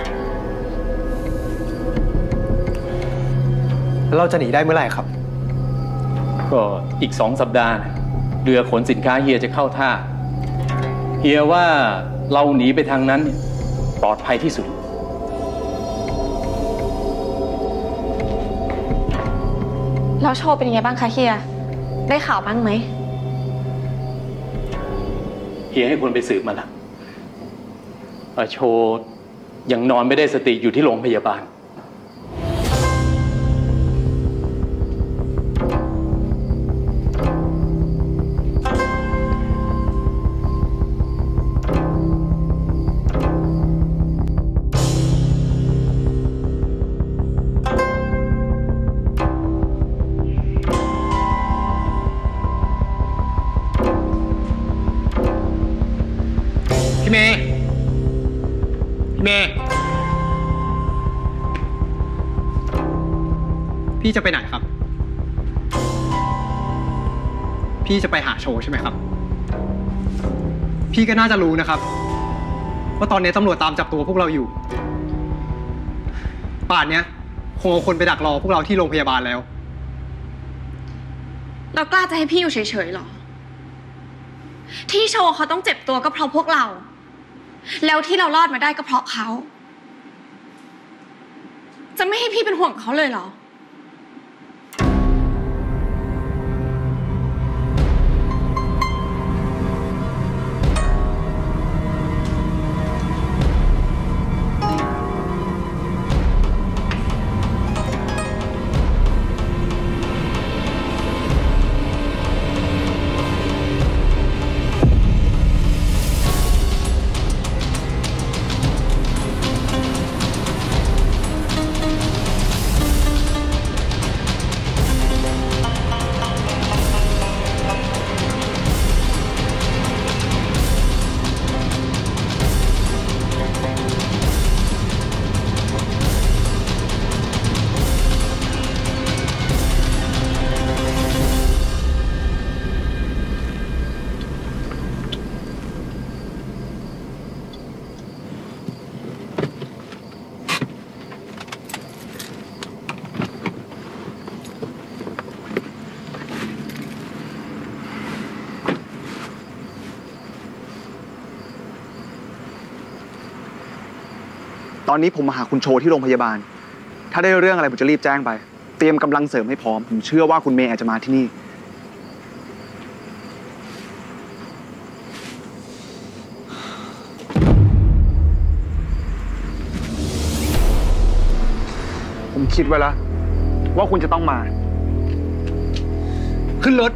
T: เราจะหนีได้เมื่อไหร่ครับ
V: ก็อีกสองสัปดาห์เรือขนสินค้าเฮียจะเข้าท่าเฮียว่าเราหนีไปทางนั้นปลอดภัยที่สุด
F: แล้วโชว์เป็นยังไงบ้างคะเฮียได้ข่าวบ้างไหม
V: เฮียให้คนไปสืบมาละโชว์ยังนอนไม่ได้สติอยู่ที่โรงพยาบาล
T: พี่เมย์พี่เมย์พี่จะไปไหนครับพี่จะไปหาโชว์ใช่ไหมครับพี่ก็น่าจะรู้นะครับว่าตอนนี้ตำรวจตามจับตัวพวกเราอยู่ป่านเนี้ยคงเอาคนไปดักรอพวกเราที่โรงพยาบาลแล้ว
F: เรากล้าจะให้พี่อยู่เฉยๆหรอที่โชว์เขาต้องเจ็บตัวก็เพราะพวกเราแล้วที่เรารอดมาได้ก็เพราะเขาจะไม่ให้พี่เป็นห่วงเขาเลยเหรอ
D: อนนี้ผมมาหาคุณโชที่โรงพยาบาล ถ้าได้เรื่องอะไรผมจะรีบแจ้งไป เตรียมกำลังเสริมให้พร้อม ผมเชื่อว่าคุณเมย์อาจจะมาที่นี่ ผมคิดไว้แล้วว่าคุณจะต้องมา ขึ้นรถ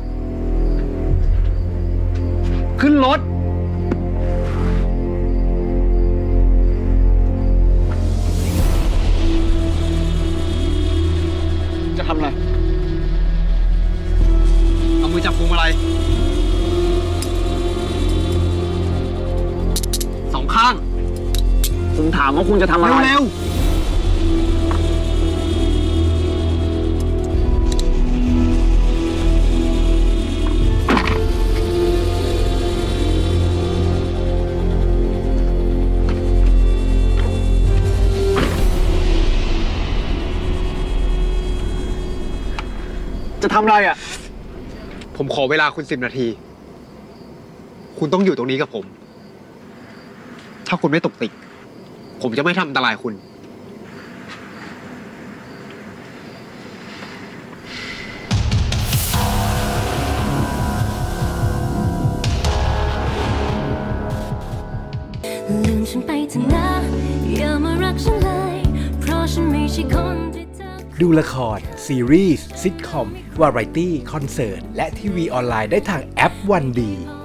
D: ขึ้นรถ จะทำอะไร เอามือจับพวงมาลัยสองข้าง ผมถามว่าคุณจะทำอะไร เร็วๆจะทำอะไรอ่ะ ผมขอเวลาคุณสิบนาที คุณต้องอยู่ตรงนี้กับผม ถ้าคุณไม่ตกติก ผมจะไม่ทำอันตรายคุณ
L: ลืมฉันไปเถอะนะอย่ามารักฉันเลยเพราะฉันไม่ใช่คนที่เธอดูละครซีรีส์ซิทคอมวาไรตี้คอนเสิร์ตและทีวีออนไลน์ได้ทางแอปวันดี